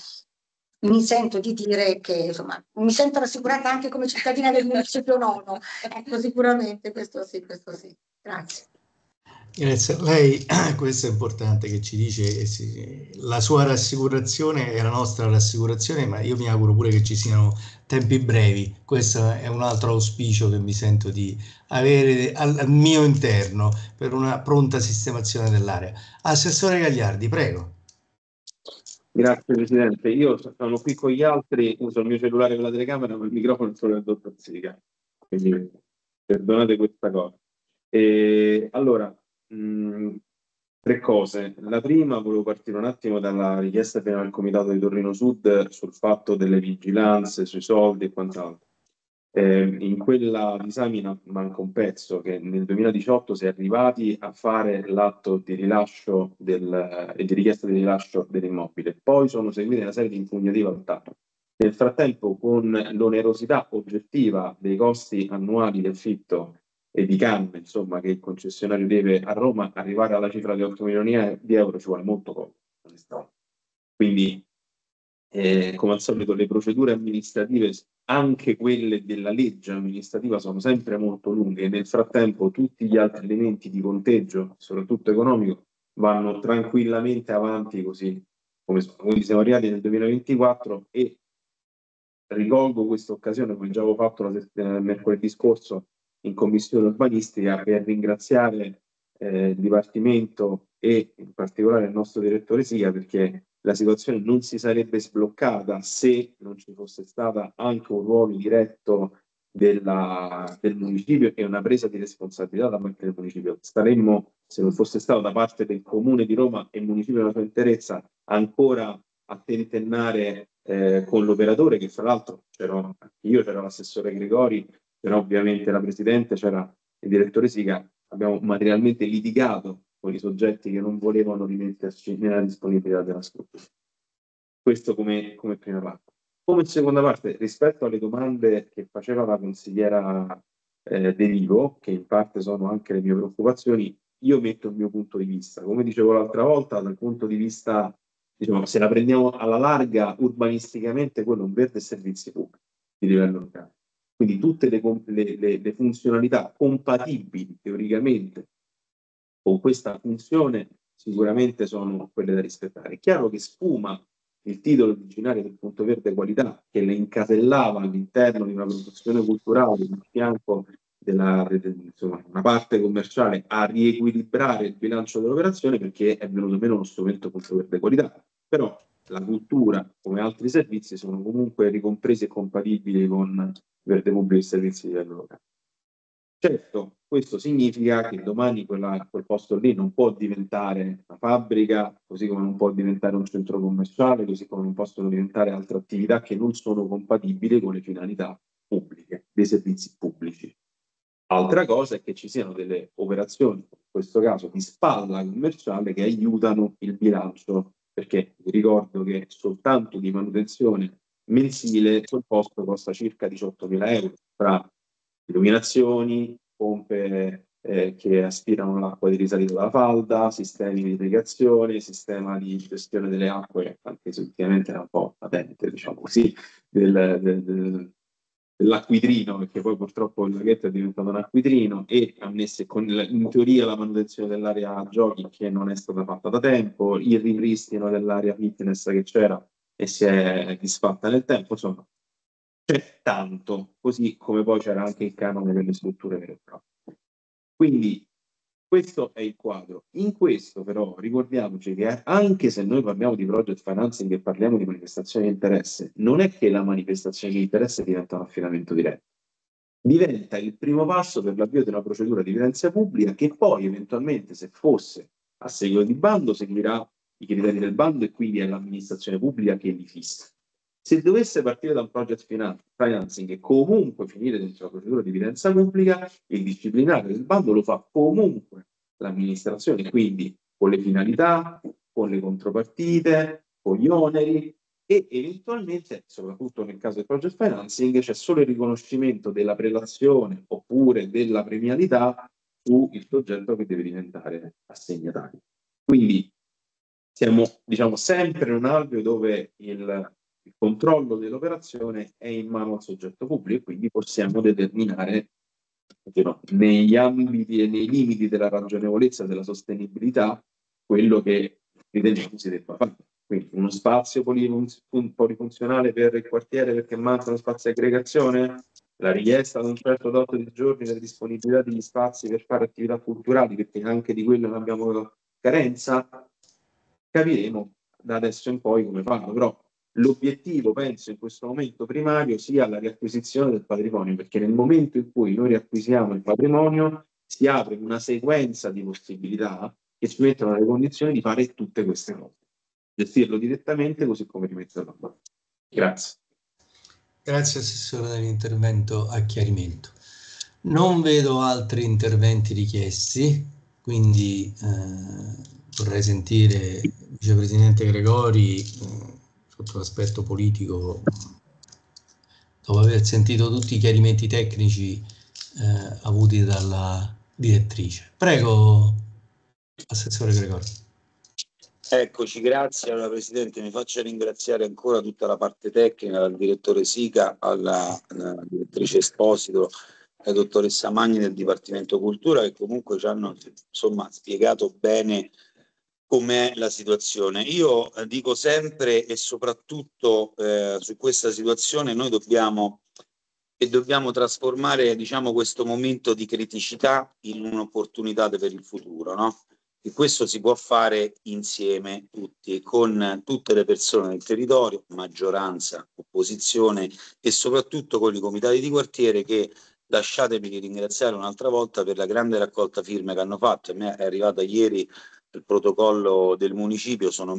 mi sento di dire che insomma mi sento rassicurata anche come cittadina del municipio nono. Ecco, sicuramente questo sì, grazie. Grazie a lei, questo è importante che ci dice, la sua rassicurazione è la nostra rassicurazione, ma io mi auguro pure che ci siano tempi brevi. Questo è un altro auspicio che mi sento di avere al mio interno per una pronta sistemazione dell'area. Assessore Gagliardi, prego. Grazie Presidente, io sono qui con gli altri, uso il mio cellulare con la telecamera, ma il microfono è solo del dottor Sica, quindi perdonate questa cosa. Allora, tre cose. La prima, volevo partire un attimo dalla richiesta prima del Comitato di Torino Sud sul fatto delle vigilanze, sui soldi e quant'altro. In quella disamina manca un pezzo, che nel 2018 si è arrivati a fare l'atto di rilascio e di richiesta di rilascio dell'immobile. Poi sono seguite una serie di impugnative al TAR. Nel frattempo, con l'onerosità oggettiva dei costi annuali di affitto e di canne, insomma, che il concessionario deve a Roma, arrivare alla cifra di 8 milioni di euro ci vuole molto poco. Quindi, come al solito, le procedure amministrative, anche quelle della legge amministrativa, sono sempre molto lunghe e nel frattempo tutti gli altri elementi di conteggio, soprattutto economico, vanno tranquillamente avanti così come sono. Quindi siamo arrivati nel 2024 e ricolgo questa occasione, come già avevo fatto mercoledì scorso in commissione urbanistica, per ringraziare il Dipartimento e in particolare il nostro direttore Sica, perché la situazione non si sarebbe sbloccata se non ci fosse stata anche un ruolo diretto del municipio e una presa di responsabilità da parte del municipio. Staremmo, se non fosse stato da parte del Comune di Roma e il municipio nella sua interezza, ancora a tentennare con l'operatore, che fra l'altro c'era l'assessore Gregori, c'era ovviamente la Presidente, c'era il direttore Sica. Abbiamo materialmente litigato con i soggetti che non volevano rimetterci nella disponibilità della struttura. Questo come prima parte. Come seconda parte, rispetto alle domande che faceva la consigliera De Vivo, che in parte sono anche le mie preoccupazioni, io metto il mio punto di vista. Come dicevo l'altra volta, dal punto di vista, diciamo, se la prendiamo alla larga, urbanisticamente, quello è un verde servizi pubblici di livello locale. Quindi tutte le funzionalità compatibili teoricamente con questa funzione sicuramente sono quelle da rispettare. È chiaro che sfuma il titolo originario del punto verde qualità, che le incasellava all'interno di una produzione culturale di fianco della una parte commerciale, a riequilibrare il bilancio dell'operazione, perché è venuto meno uno strumento punto verde qualità. Però la cultura, come altri servizi, sono comunque ricompresi e compatibili con verde pubblico e servizi di livello locale. Certo, questo significa che domani quel posto lì non può diventare una fabbrica, così come non può diventare un centro commerciale, così come non possono diventare altre attività che non sono compatibili con le finalità pubbliche, dei servizi pubblici. Altra cosa è che ci siano delle operazioni, in questo caso di spalla commerciale, che aiutano il bilancio, perché vi ricordo che soltanto di manutenzione mensile quel posto costa circa 18.000 euro, tra illuminazioni, pompe che aspirano l'acqua di risalita dalla falda, sistemi di irrigazione, sistema di gestione delle acque, anche se ultimamente era un po' patente, diciamo così, dell'acquidrino, perché poi purtroppo il laghetto è diventato un acquidrino, e annesse con in teoria la manutenzione dell'area giochi, che non è stata fatta da tempo, il ripristino dell'area fitness che c'era e si è disfatta nel tempo, insomma c'è tanto, così come poi c'era anche il canone delle strutture vere e proprie. Quindi questo è il quadro. In questo però ricordiamoci che anche se noi parliamo di project financing e parliamo di manifestazione di interesse, non è che la manifestazione di interesse diventa un affidamento diretto. Diventa il primo passo per l'avvio di una procedura di evidenza pubblica che poi eventualmente, se fosse a seguito di bando, seguirà i criteri del bando e quindi è l'amministrazione pubblica che li fissa. Se dovesse partire da un project financing e comunque finire dentro la procedura di evidenza pubblica, il disciplinare del bando lo fa comunque l'amministrazione, quindi con le finalità, con le contropartite, con gli oneri, e eventualmente, soprattutto nel caso del project financing, c'è solo il riconoscimento della prelazione oppure della premialità sul soggetto che deve diventare assegnatario. Quindi siamo, diciamo, sempre in un alveo dove il controllo dell'operazione è in mano al soggetto pubblico e quindi possiamo determinare, negli ambiti e nei limiti della ragionevolezza e della sostenibilità, quello che riteniamo si debba fare. Quindi uno spazio polifunzionale per il quartiere perché manca uno spazio di aggregazione, la richiesta ad un certo dato di giorni, la disponibilità degli spazi per fare attività culturali, perché anche di quello ne abbiamo carenza, capiremo da adesso in poi come farlo. Però l'obiettivo, penso, in questo momento primario sia la riacquisizione del patrimonio, perché nel momento in cui noi riacquisiamo il patrimonio si apre una sequenza di possibilità che ci mettono nelle condizioni di fare tutte queste cose, gestirlo direttamente così come rimetterlo a mano. Grazie. Grazie Assessore dell'intervento a chiarimento. Non vedo altri interventi richiesti, quindi vorrei sentire il Vicepresidente Gregori sotto l'aspetto politico, dopo aver sentito tutti i chiarimenti tecnici avuti dalla direttrice. Prego, Assessore Gregori. Eccoci, grazie. Allora, Presidente, mi faccio ringraziare ancora tutta la parte tecnica, al direttore Sica, alla direttrice Esposito, alla dottoressa Magni del Dipartimento Cultura, che comunque ci hanno, insomma, spiegato bene com'è la situazione. Io dico sempre, e soprattutto su questa situazione, noi dobbiamo trasformare, diciamo, questo momento di criticità in un'opportunità per il futuro, no? E questo si può fare insieme tutti, con tutte le persone del territorio, maggioranza, opposizione, e soprattutto con i comitati di quartiere che, lasciatemi ringraziare un'altra volta per la grande raccolta firme che hanno fatto. A me è arrivata ieri il protocollo del municipio, sono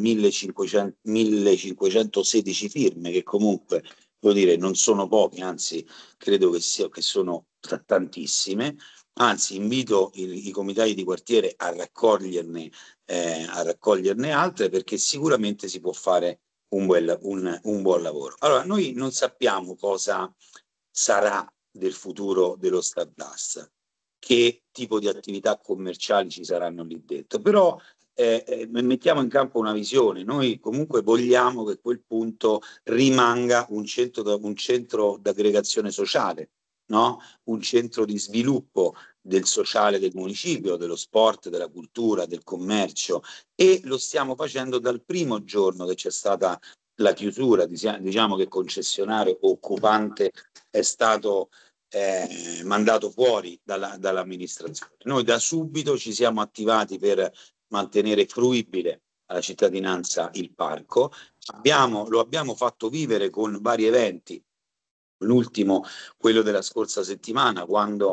1516 firme, che comunque, devo dire, non sono poche, anzi credo che sono tantissime. Anzi, invito i comitati di quartiere a raccoglierne altre, perché sicuramente si può fare un buon lavoro. Allora, noi non sappiamo cosa sarà del futuro dello Stardust, che tipo di attività commerciali ci saranno lì dentro, però mettiamo in campo una visione. Noi comunque vogliamo che quel punto rimanga un centro d'aggregazione sociale, no? Un centro di sviluppo del sociale del municipio, dello sport, della cultura, del commercio, e lo stiamo facendo dal primo giorno che c'è stata la chiusura. Diciamo che concessionario o occupante è stato mandato fuori dall'amministrazione. Noi da subito ci siamo attivati per mantenere fruibile alla cittadinanza il parco. Lo abbiamo fatto vivere con vari eventi. L'ultimo, quello della scorsa settimana, quando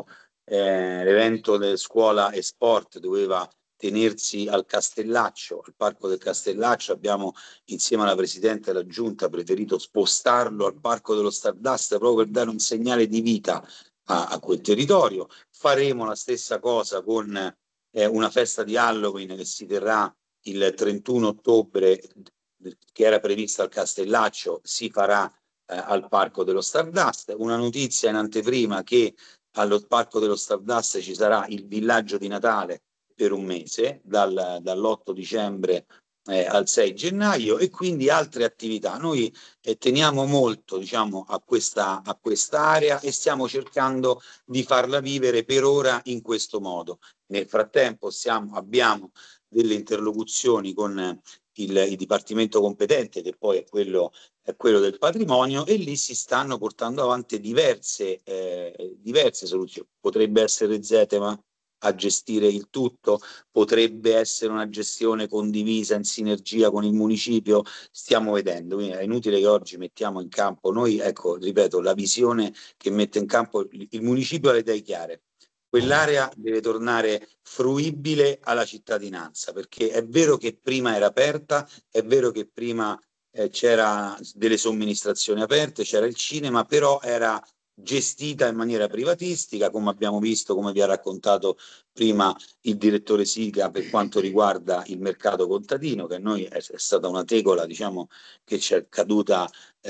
l'evento del Scuola e Sport doveva tenersi al Castellaccio, al Parco del Castellaccio. Abbiamo, insieme alla Presidente della Giunta, preferito spostarlo al Parco dello Stardust proprio per dare un segnale di vita a quel territorio. Faremo la stessa cosa con una festa di Halloween che si terrà il 31 ottobre, che era prevista al Castellaccio, si farà al Parco dello Stardust. Una notizia in anteprima, che allo Parco dello Stardust ci sarà il villaggio di Natale per un mese, dall'8 dicembre al 6 gennaio, e quindi altre attività. Noi teniamo molto, diciamo, a questa area e stiamo cercando di farla vivere per ora in questo modo. Nel frattempo abbiamo delle interlocuzioni con il dipartimento competente, che poi è quello del patrimonio, e lì si stanno portando avanti diverse soluzioni. Potrebbe essere Zetema a gestire il tutto, potrebbe essere una gestione condivisa in sinergia con il municipio, stiamo vedendo. Quindi è inutile che oggi mettiamo in campo noi, ecco, ripeto, la visione che mette in campo il municipio ha le idee chiare. Quell'area deve tornare fruibile alla cittadinanza, perché è vero che prima era aperta, è vero che prima c'era delle somministrazioni aperte, c'era il cinema, però era gestita in maniera privatistica, come abbiamo visto, come vi ha raccontato prima il direttore Sica, per quanto riguarda il mercato contadino, che a noi è stata una tegola, diciamo, che ci è caduta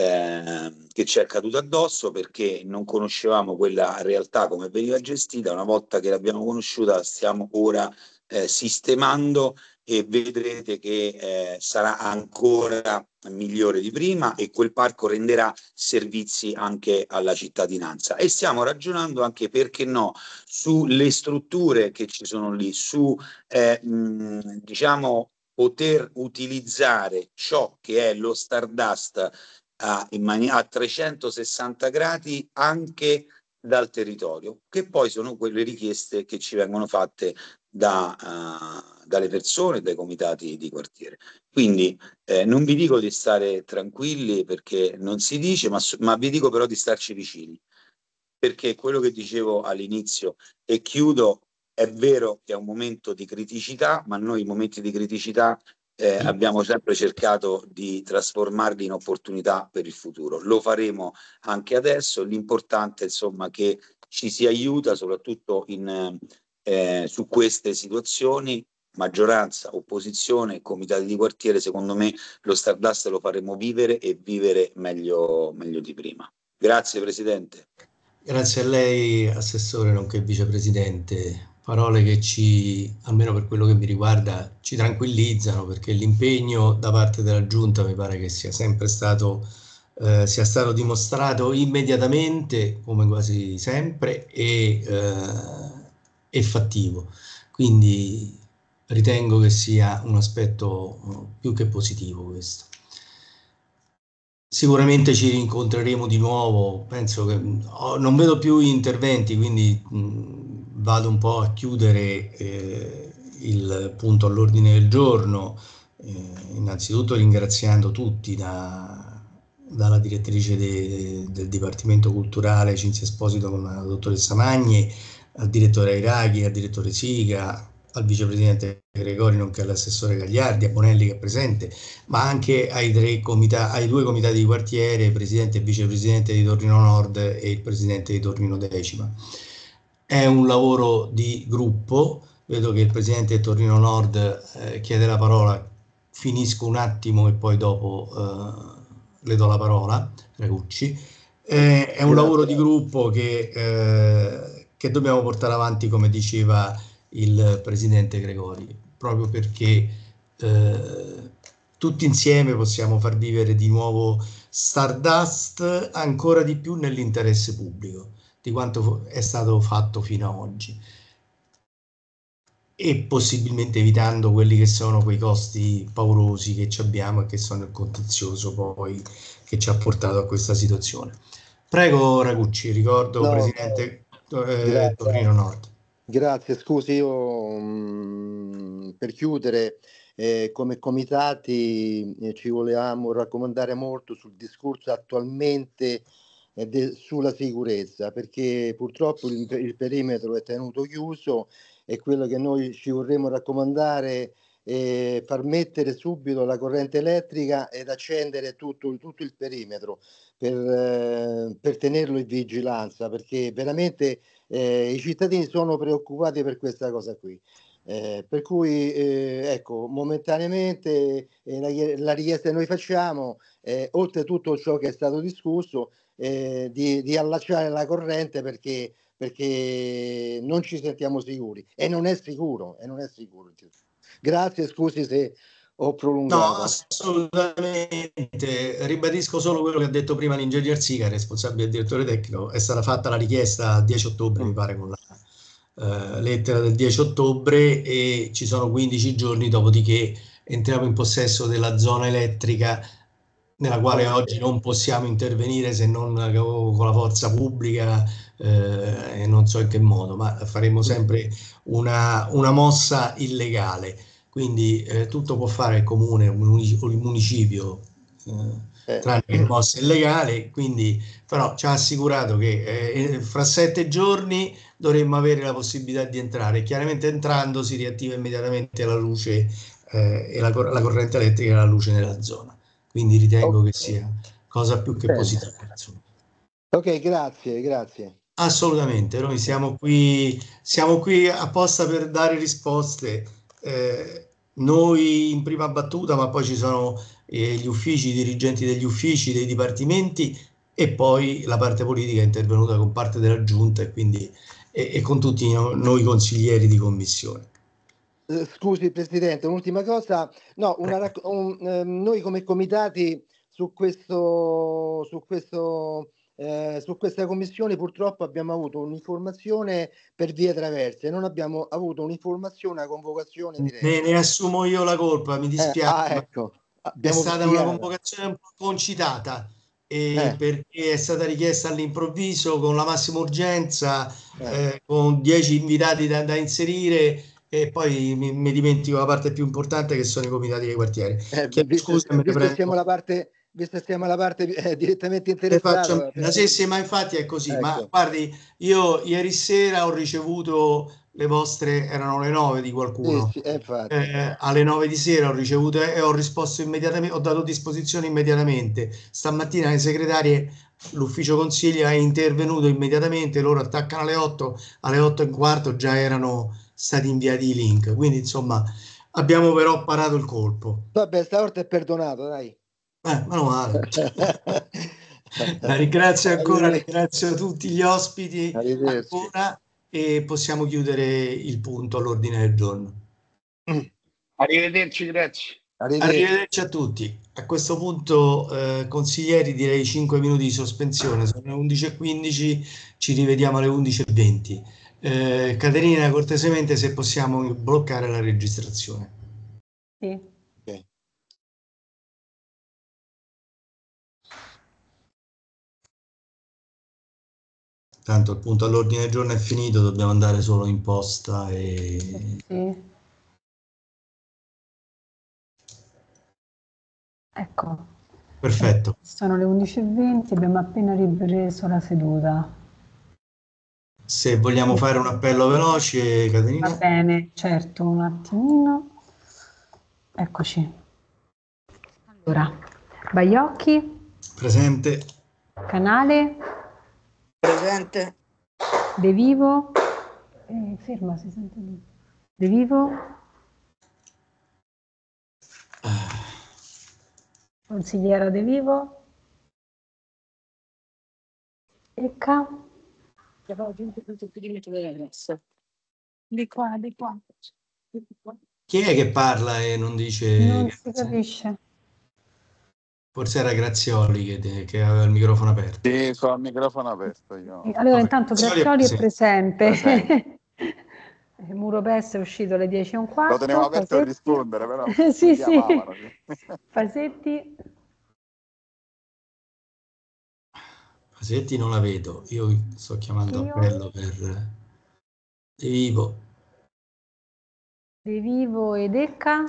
addosso, perché non conoscevamo quella realtà come veniva gestita. Una volta che l'abbiamo conosciuta, la stiamo ora sistemando, e vedrete che sarà ancora migliore di prima, e quel parco renderà servizi anche alla cittadinanza. E stiamo ragionando anche, perché no, sulle strutture che ci sono lì, su diciamo poter utilizzare ciò che è lo Stardust a 360 gradi anche dal territorio, che poi sono quelle richieste che ci vengono fatte dalle persone, dai comitati di quartiere. Quindi non vi dico di stare tranquilli, perché non si dice, ma vi dico però di starci vicini, perché quello che dicevo all'inizio, e chiudo, è vero che è un momento di criticità, ma noi i momenti di criticità abbiamo sempre cercato di trasformarli in opportunità per il futuro. Lo faremo anche adesso. L'importante, insomma, che ci si aiuta soprattutto su queste situazioni, maggioranza, opposizione, comitati di quartiere. Secondo me lo Stardust lo faremo vivere, e vivere meglio di prima. Grazie Presidente. Grazie a lei, Assessore, nonché Vicepresidente. Parole che almeno per quello che mi riguarda, ci tranquillizzano, perché l'impegno da parte della Giunta mi pare che sia sempre stato dimostrato immediatamente, come quasi sempre, e fattivo. Quindi ritengo che sia un aspetto più che positivo questo. Sicuramente ci rincontreremo di nuovo, penso che non vedo più interventi, quindi vado un po' a chiudere il punto all'ordine del giorno, innanzitutto ringraziando tutti, dalla direttrice del Dipartimento Culturale Cinzia Esposito con la dottoressa Magni, al direttore Airaghi, al direttore Siga, al vicepresidente Gregori, nonché all'assessore Gagliardi, a Bonelli che è presente, ma anche ai due comitati di quartiere, presidente e vicepresidente di Torino Nord e il presidente di Torino Decima. È un lavoro di gruppo. Vedo che il presidente di Torino Nord chiede la parola. Finisco un attimo e poi dopo le do la parola, Ragucci. È un lavoro di gruppo che dobbiamo portare avanti, come diceva il presidente Gregori, proprio perché tutti insieme possiamo far vivere di nuovo Stardust ancora di più nell'interesse pubblico di quanto è stato fatto fino ad oggi, e possibilmente evitando quelli che sono quei costi paurosi che ci abbiamo e che sono il contenzioso poi che ci ha portato a questa situazione. Prego Ragucci, ricordo Presidente Torino Nord. Grazie, scusi, io per chiudere, come comitati ci volevamo raccomandare molto sul discorso attualmente sulla sicurezza, perché purtroppo il perimetro è tenuto chiuso, e quello che noi ci vorremmo raccomandare è far mettere subito la corrente elettrica ed accendere tutto il perimetro per tenerlo in vigilanza, perché veramente i cittadini sono preoccupati per questa cosa qui. Per cui ecco, momentaneamente la richiesta che noi facciamo, oltre tutto ciò che è stato discusso, di allacciare la corrente, perché non ci sentiamo sicuri, e non è sicuro. Grazie, scusi se ho No, prolungato. assolutamente. Ribadisco solo quello che ha detto prima l'ingegner Sica, responsabile del direttore tecnico. È stata fatta la richiesta il 10 ottobre, mi pare, con la lettera del 10 ottobre, e ci sono 15 giorni, dopodiché entriamo in possesso della zona elettrica, nella quale oggi non possiamo intervenire se non con la forza pubblica, e non so in che modo, ma faremo sempre una mossa illegale. Quindi tutto può fare il comune o il municipio, tranne che mossa illegale. Quindi, però ci ha assicurato che fra 7 giorni dovremmo avere la possibilità di entrare. Chiaramente entrando si riattiva immediatamente la luce e la corrente elettrica e la luce nella zona. Quindi ritengo che sia cosa più che positiva. Ok, grazie. Assolutamente, noi siamo qui apposta per dare risposte, noi in prima battuta, ma poi ci sono gli uffici, i dirigenti degli uffici, dei dipartimenti, e poi la parte politica è intervenuta con parte della giunta, e quindi e con tutti noi consiglieri di commissione. Scusi Presidente, un'ultima cosa. No, noi come comitati su questa commissione purtroppo abbiamo avuto un'informazione per vie traverse, non abbiamo avuto un'informazione a convocazione diretta. Ne assumo io la colpa, mi dispiace. Ecco, è stata una convocazione un po' concitata, perché è stata richiesta all'improvviso con la massima urgenza, con 10 invitati da inserire, e poi mi dimentico la parte più importante, che sono i comitati dei quartieri. Visto siamo alla parte direttamente interessata. Sì, ma infatti è così. Ecco. Ma guardi, io ieri sera ho ricevuto le vostre, erano le 9 di qualcuno. Sì, infatti. Alle 9 di sera ho ricevuto e ho risposto immediatamente, ho dato disposizione immediatamente. Stamattina le segretarie, l'ufficio consigli è intervenuto immediatamente, loro attaccano alle 8, alle 8 e un quarto già erano stati inviati i link. Quindi insomma abbiamo però parato il colpo. Vabbè, stavolta è perdonato, dai. Meno male. La ringrazio ancora, ringrazio tutti gli ospiti ancora, e possiamo chiudere il punto all'ordine del giorno. Arrivederci, grazie. Arrivederci a tutti. A questo punto, consiglieri, direi 5 minuti di sospensione, sono le 11:15, ci rivediamo alle 11:20. Caterina, cortesemente, se possiamo bloccare la registrazione. Sì. Tanto il punto all'ordine del giorno è finito, dobbiamo andare solo in posta e... Sì. Ecco. Perfetto. Sono le 11:20, abbiamo appena ripreso la seduta. Se vogliamo fare un appello veloce, Caterina. Va bene, certo, un attimino. Eccoci. Allora, Baiocchi. Presente. Canale. Presente. De Vivo. Ferma, si sente lì. De Vivo. Consigliera De Vivo. Ecca. Di qua. Chi è che parla e non dice? Non si capisce. Forse era Grazioli che aveva il microfono aperto. Sì, sono il microfono aperto io. Allora, intanto Grazioli è presente. Muropes è uscito alle 10:15. Lo tenevo aperto per rispondere, però. Sì. Pasetti. Pasetti non la vedo, io sto chiamando appello per De Vivo. De Vivo ed Ecca.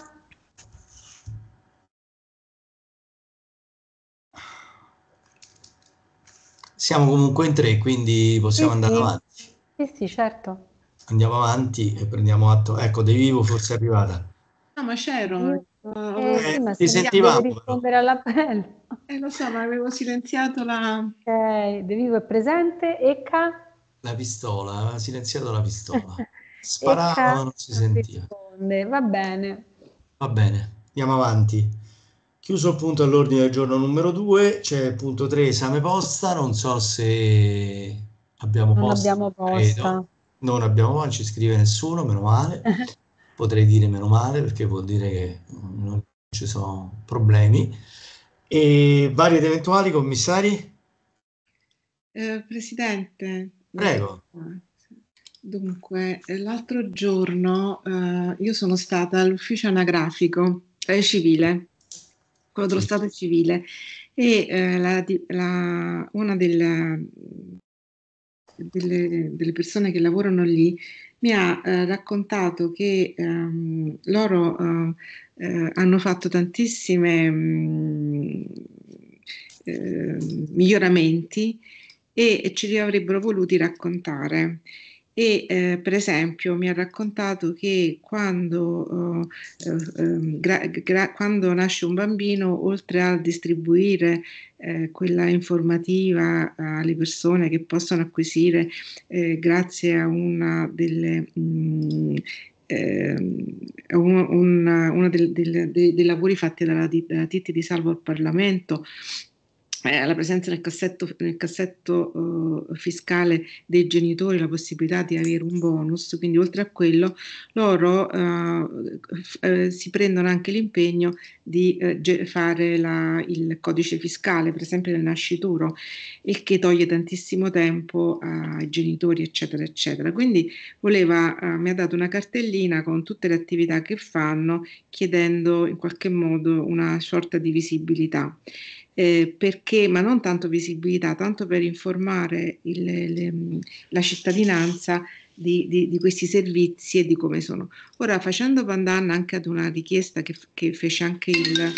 Siamo comunque in 3, quindi possiamo andare avanti. Sì, certo. Andiamo avanti e prendiamo atto. Ecco, De Vivo forse è arrivata. No, ma c'ero. Sì, ma ti se sentivamo, deve rispondere all'appello. Lo so, ma avevo silenziato la... Ok, De Vivo è presente. Ecca? La pistola, aveva silenziato la pistola. Sparava ma non si sentiva. Risponde. Va bene. Va bene, andiamo avanti. Chiuso il punto all'ordine del giorno numero 2, c'è il punto 3, esame posta. Non so se abbiamo Non posta. abbiamo posta. Non abbiamo, non ci scrive nessuno, meno male. Potrei dire meno male perché vuol dire che non ci sono problemi. E vari ed eventuali commissari? Presidente. Prego. Dunque, l'altro giorno io sono stata all'ufficio anagrafico civile, quello dello Stato civile, e una delle persone che lavorano lì mi ha raccontato che loro hanno fatto tantissime miglioramenti e ce li avrebbero voluti raccontare. E per esempio mi ha raccontato che quando nasce un bambino, oltre a distribuire quella informativa alle persone che possono acquisire grazie a una delle uno dei lavori fatti dalla Titti di Salvo al Parlamento, alla presenza nel cassetto fiscale dei genitori la possibilità di avere un bonus, quindi oltre a quello loro si prendono anche l'impegno di fare il codice fiscale, per esempio del nascituro, il che toglie tantissimo tempo ai genitori, eccetera, eccetera. Quindi mi ha dato una cartellina con tutte le attività che fanno, chiedendo in qualche modo una sorta di visibilità. Perché, ma non tanto visibilità, tanto per informare la cittadinanza di questi servizi e di come sono. Ora, facendo pandanna anche ad una richiesta che fece anche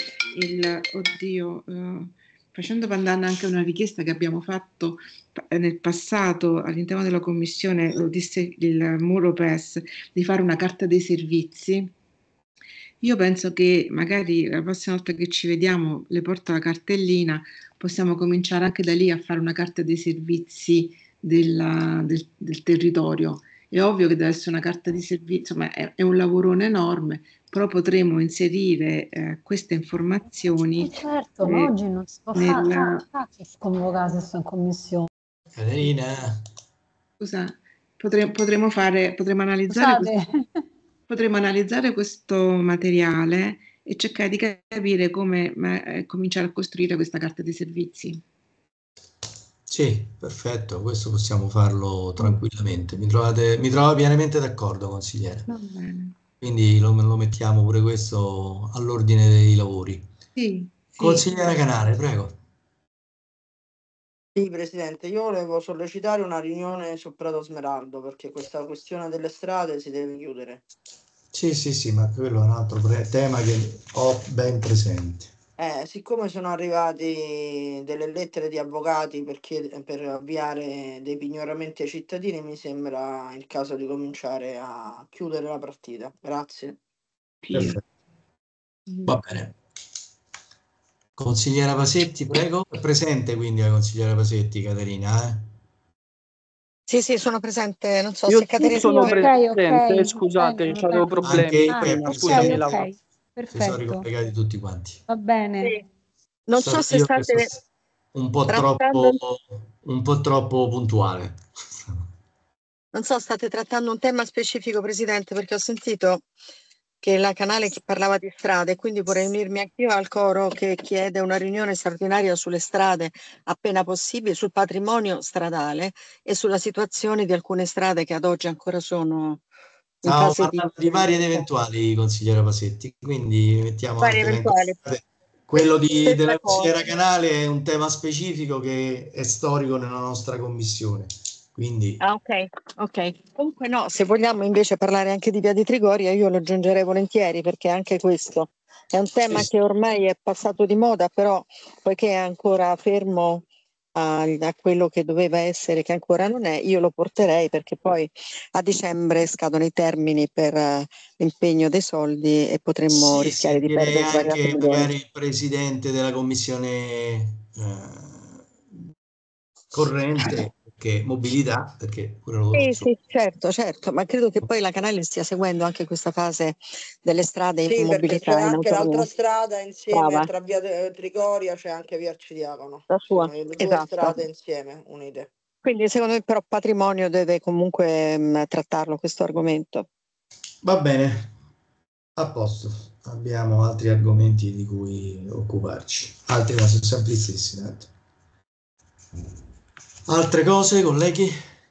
facendo pandanna anche a una richiesta che abbiamo fatto nel passato all'interno della commissione, lo disse il Muro PES, di fare una carta dei servizi. Io penso che magari la prossima volta che ci vediamo, le porto la cartellina, possiamo cominciare anche da lì a fare una carta dei servizi del territorio. È ovvio che deve essere una carta di servizi, insomma è un lavorone enorme, però potremo inserire queste informazioni. Certo, ma oggi non si può fare sconvocare se sono in commissione. Caterina. Scusa, potremo analizzare questo materiale e cercare di capire come cominciare a costruire questa carta dei servizi. Sì, perfetto, questo possiamo farlo tranquillamente. Mi trovo pienamente d'accordo, consigliere. Va bene. Quindi lo mettiamo pure questo all'ordine dei lavori. Sì. Consigliere Canale, prego. Sì, Presidente, io volevo sollecitare una riunione su Prato Smeraldo perché questa questione delle strade si deve chiudere. Sì, ma quello è un altro tema che ho ben presente. Siccome sono arrivati delle lettere di avvocati per avviare dei pignoramenti ai cittadini, mi sembra il caso di cominciare a chiudere la partita. Grazie. Perfetto. Va bene. Consigliera Pasetti, prego. È presente quindi la consigliera Pasetti, Caterina? Sì, sono presente. Non so Io se Caterina... sono presente, ok, scusate, ok. avevo problemi prima, scusami Laura. Ok, si sono perfetto. ricollegati tutti quanti. Va bene. Sì. Non so se state un po' troppo puntuale. Non so, state trattando un tema specifico, Presidente, perché ho sentito che la Canale parlava di strade, quindi vorrei unirmi anch'io al coro che chiede una riunione straordinaria sulle strade appena possibile, sul patrimonio stradale e sulla situazione di alcune strade che ad oggi ancora sono in fase di vari ed eventuali, consigliera Pasetti, quindi mettiamo vari anche eventuali. quello della consigliera Canale è un tema specifico che è storico nella nostra commissione. Quindi... ok. Comunque no, se vogliamo invece parlare anche di Via di Trigoria, io lo aggiungerei volentieri, perché anche questo è un tema che ormai è passato di moda, però poiché è ancora fermo a quello che doveva essere, che ancora non è, io lo porterei, perché poi a dicembre scadono i termini per l'impegno dei soldi e potremmo rischiare di Direi perdere svariati anche milioni. magari il presidente della commissione corrente, che mobilità, perché quello Sì, certo, ma credo che poi la Canale stia seguendo anche questa fase delle strade in Sì, perché c'è mobilità in anche l'altra autonomia. strada insieme Brava, tra via Trigoria, c'è anche via Arcidiacono. la sua, Sono le due esatto. strade insieme, unite. Quindi secondo me però patrimonio deve comunque trattarlo questo argomento. Va bene, a posto. Abbiamo altri argomenti di cui occuparci. Altri, ma sono sempre gli stessi. Tanto. Altre cose, colleghi?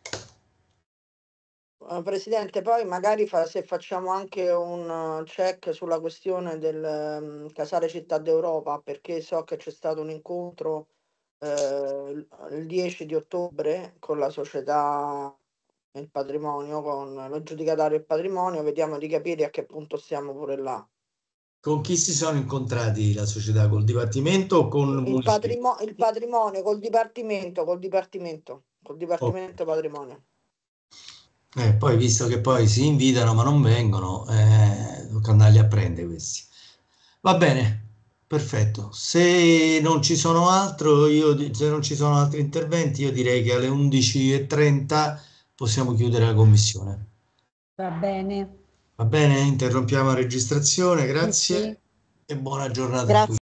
Presidente, poi magari se facciamo anche un check sulla questione del Casale Città d'Europa, perché so che c'è stato un incontro il 10 di ottobre con la società Il Patrimonio, con l'aggiudicatario del patrimonio, vediamo di capire a che punto stiamo pure là. Con chi si sono incontrati la società? Col Dipartimento o con il Municipio? Il patrimonio col Dipartimento Patrimonio. Poi visto che poi si invitano ma non vengono, tocca andarli a prendere questi. Va bene, perfetto. Se non ci sono se non ci sono altri interventi, io direi che alle 11:30 possiamo chiudere la commissione. Va bene. Va bene? Interrompiamo la registrazione, grazie Sì. e buona giornata a Grazie. tutti.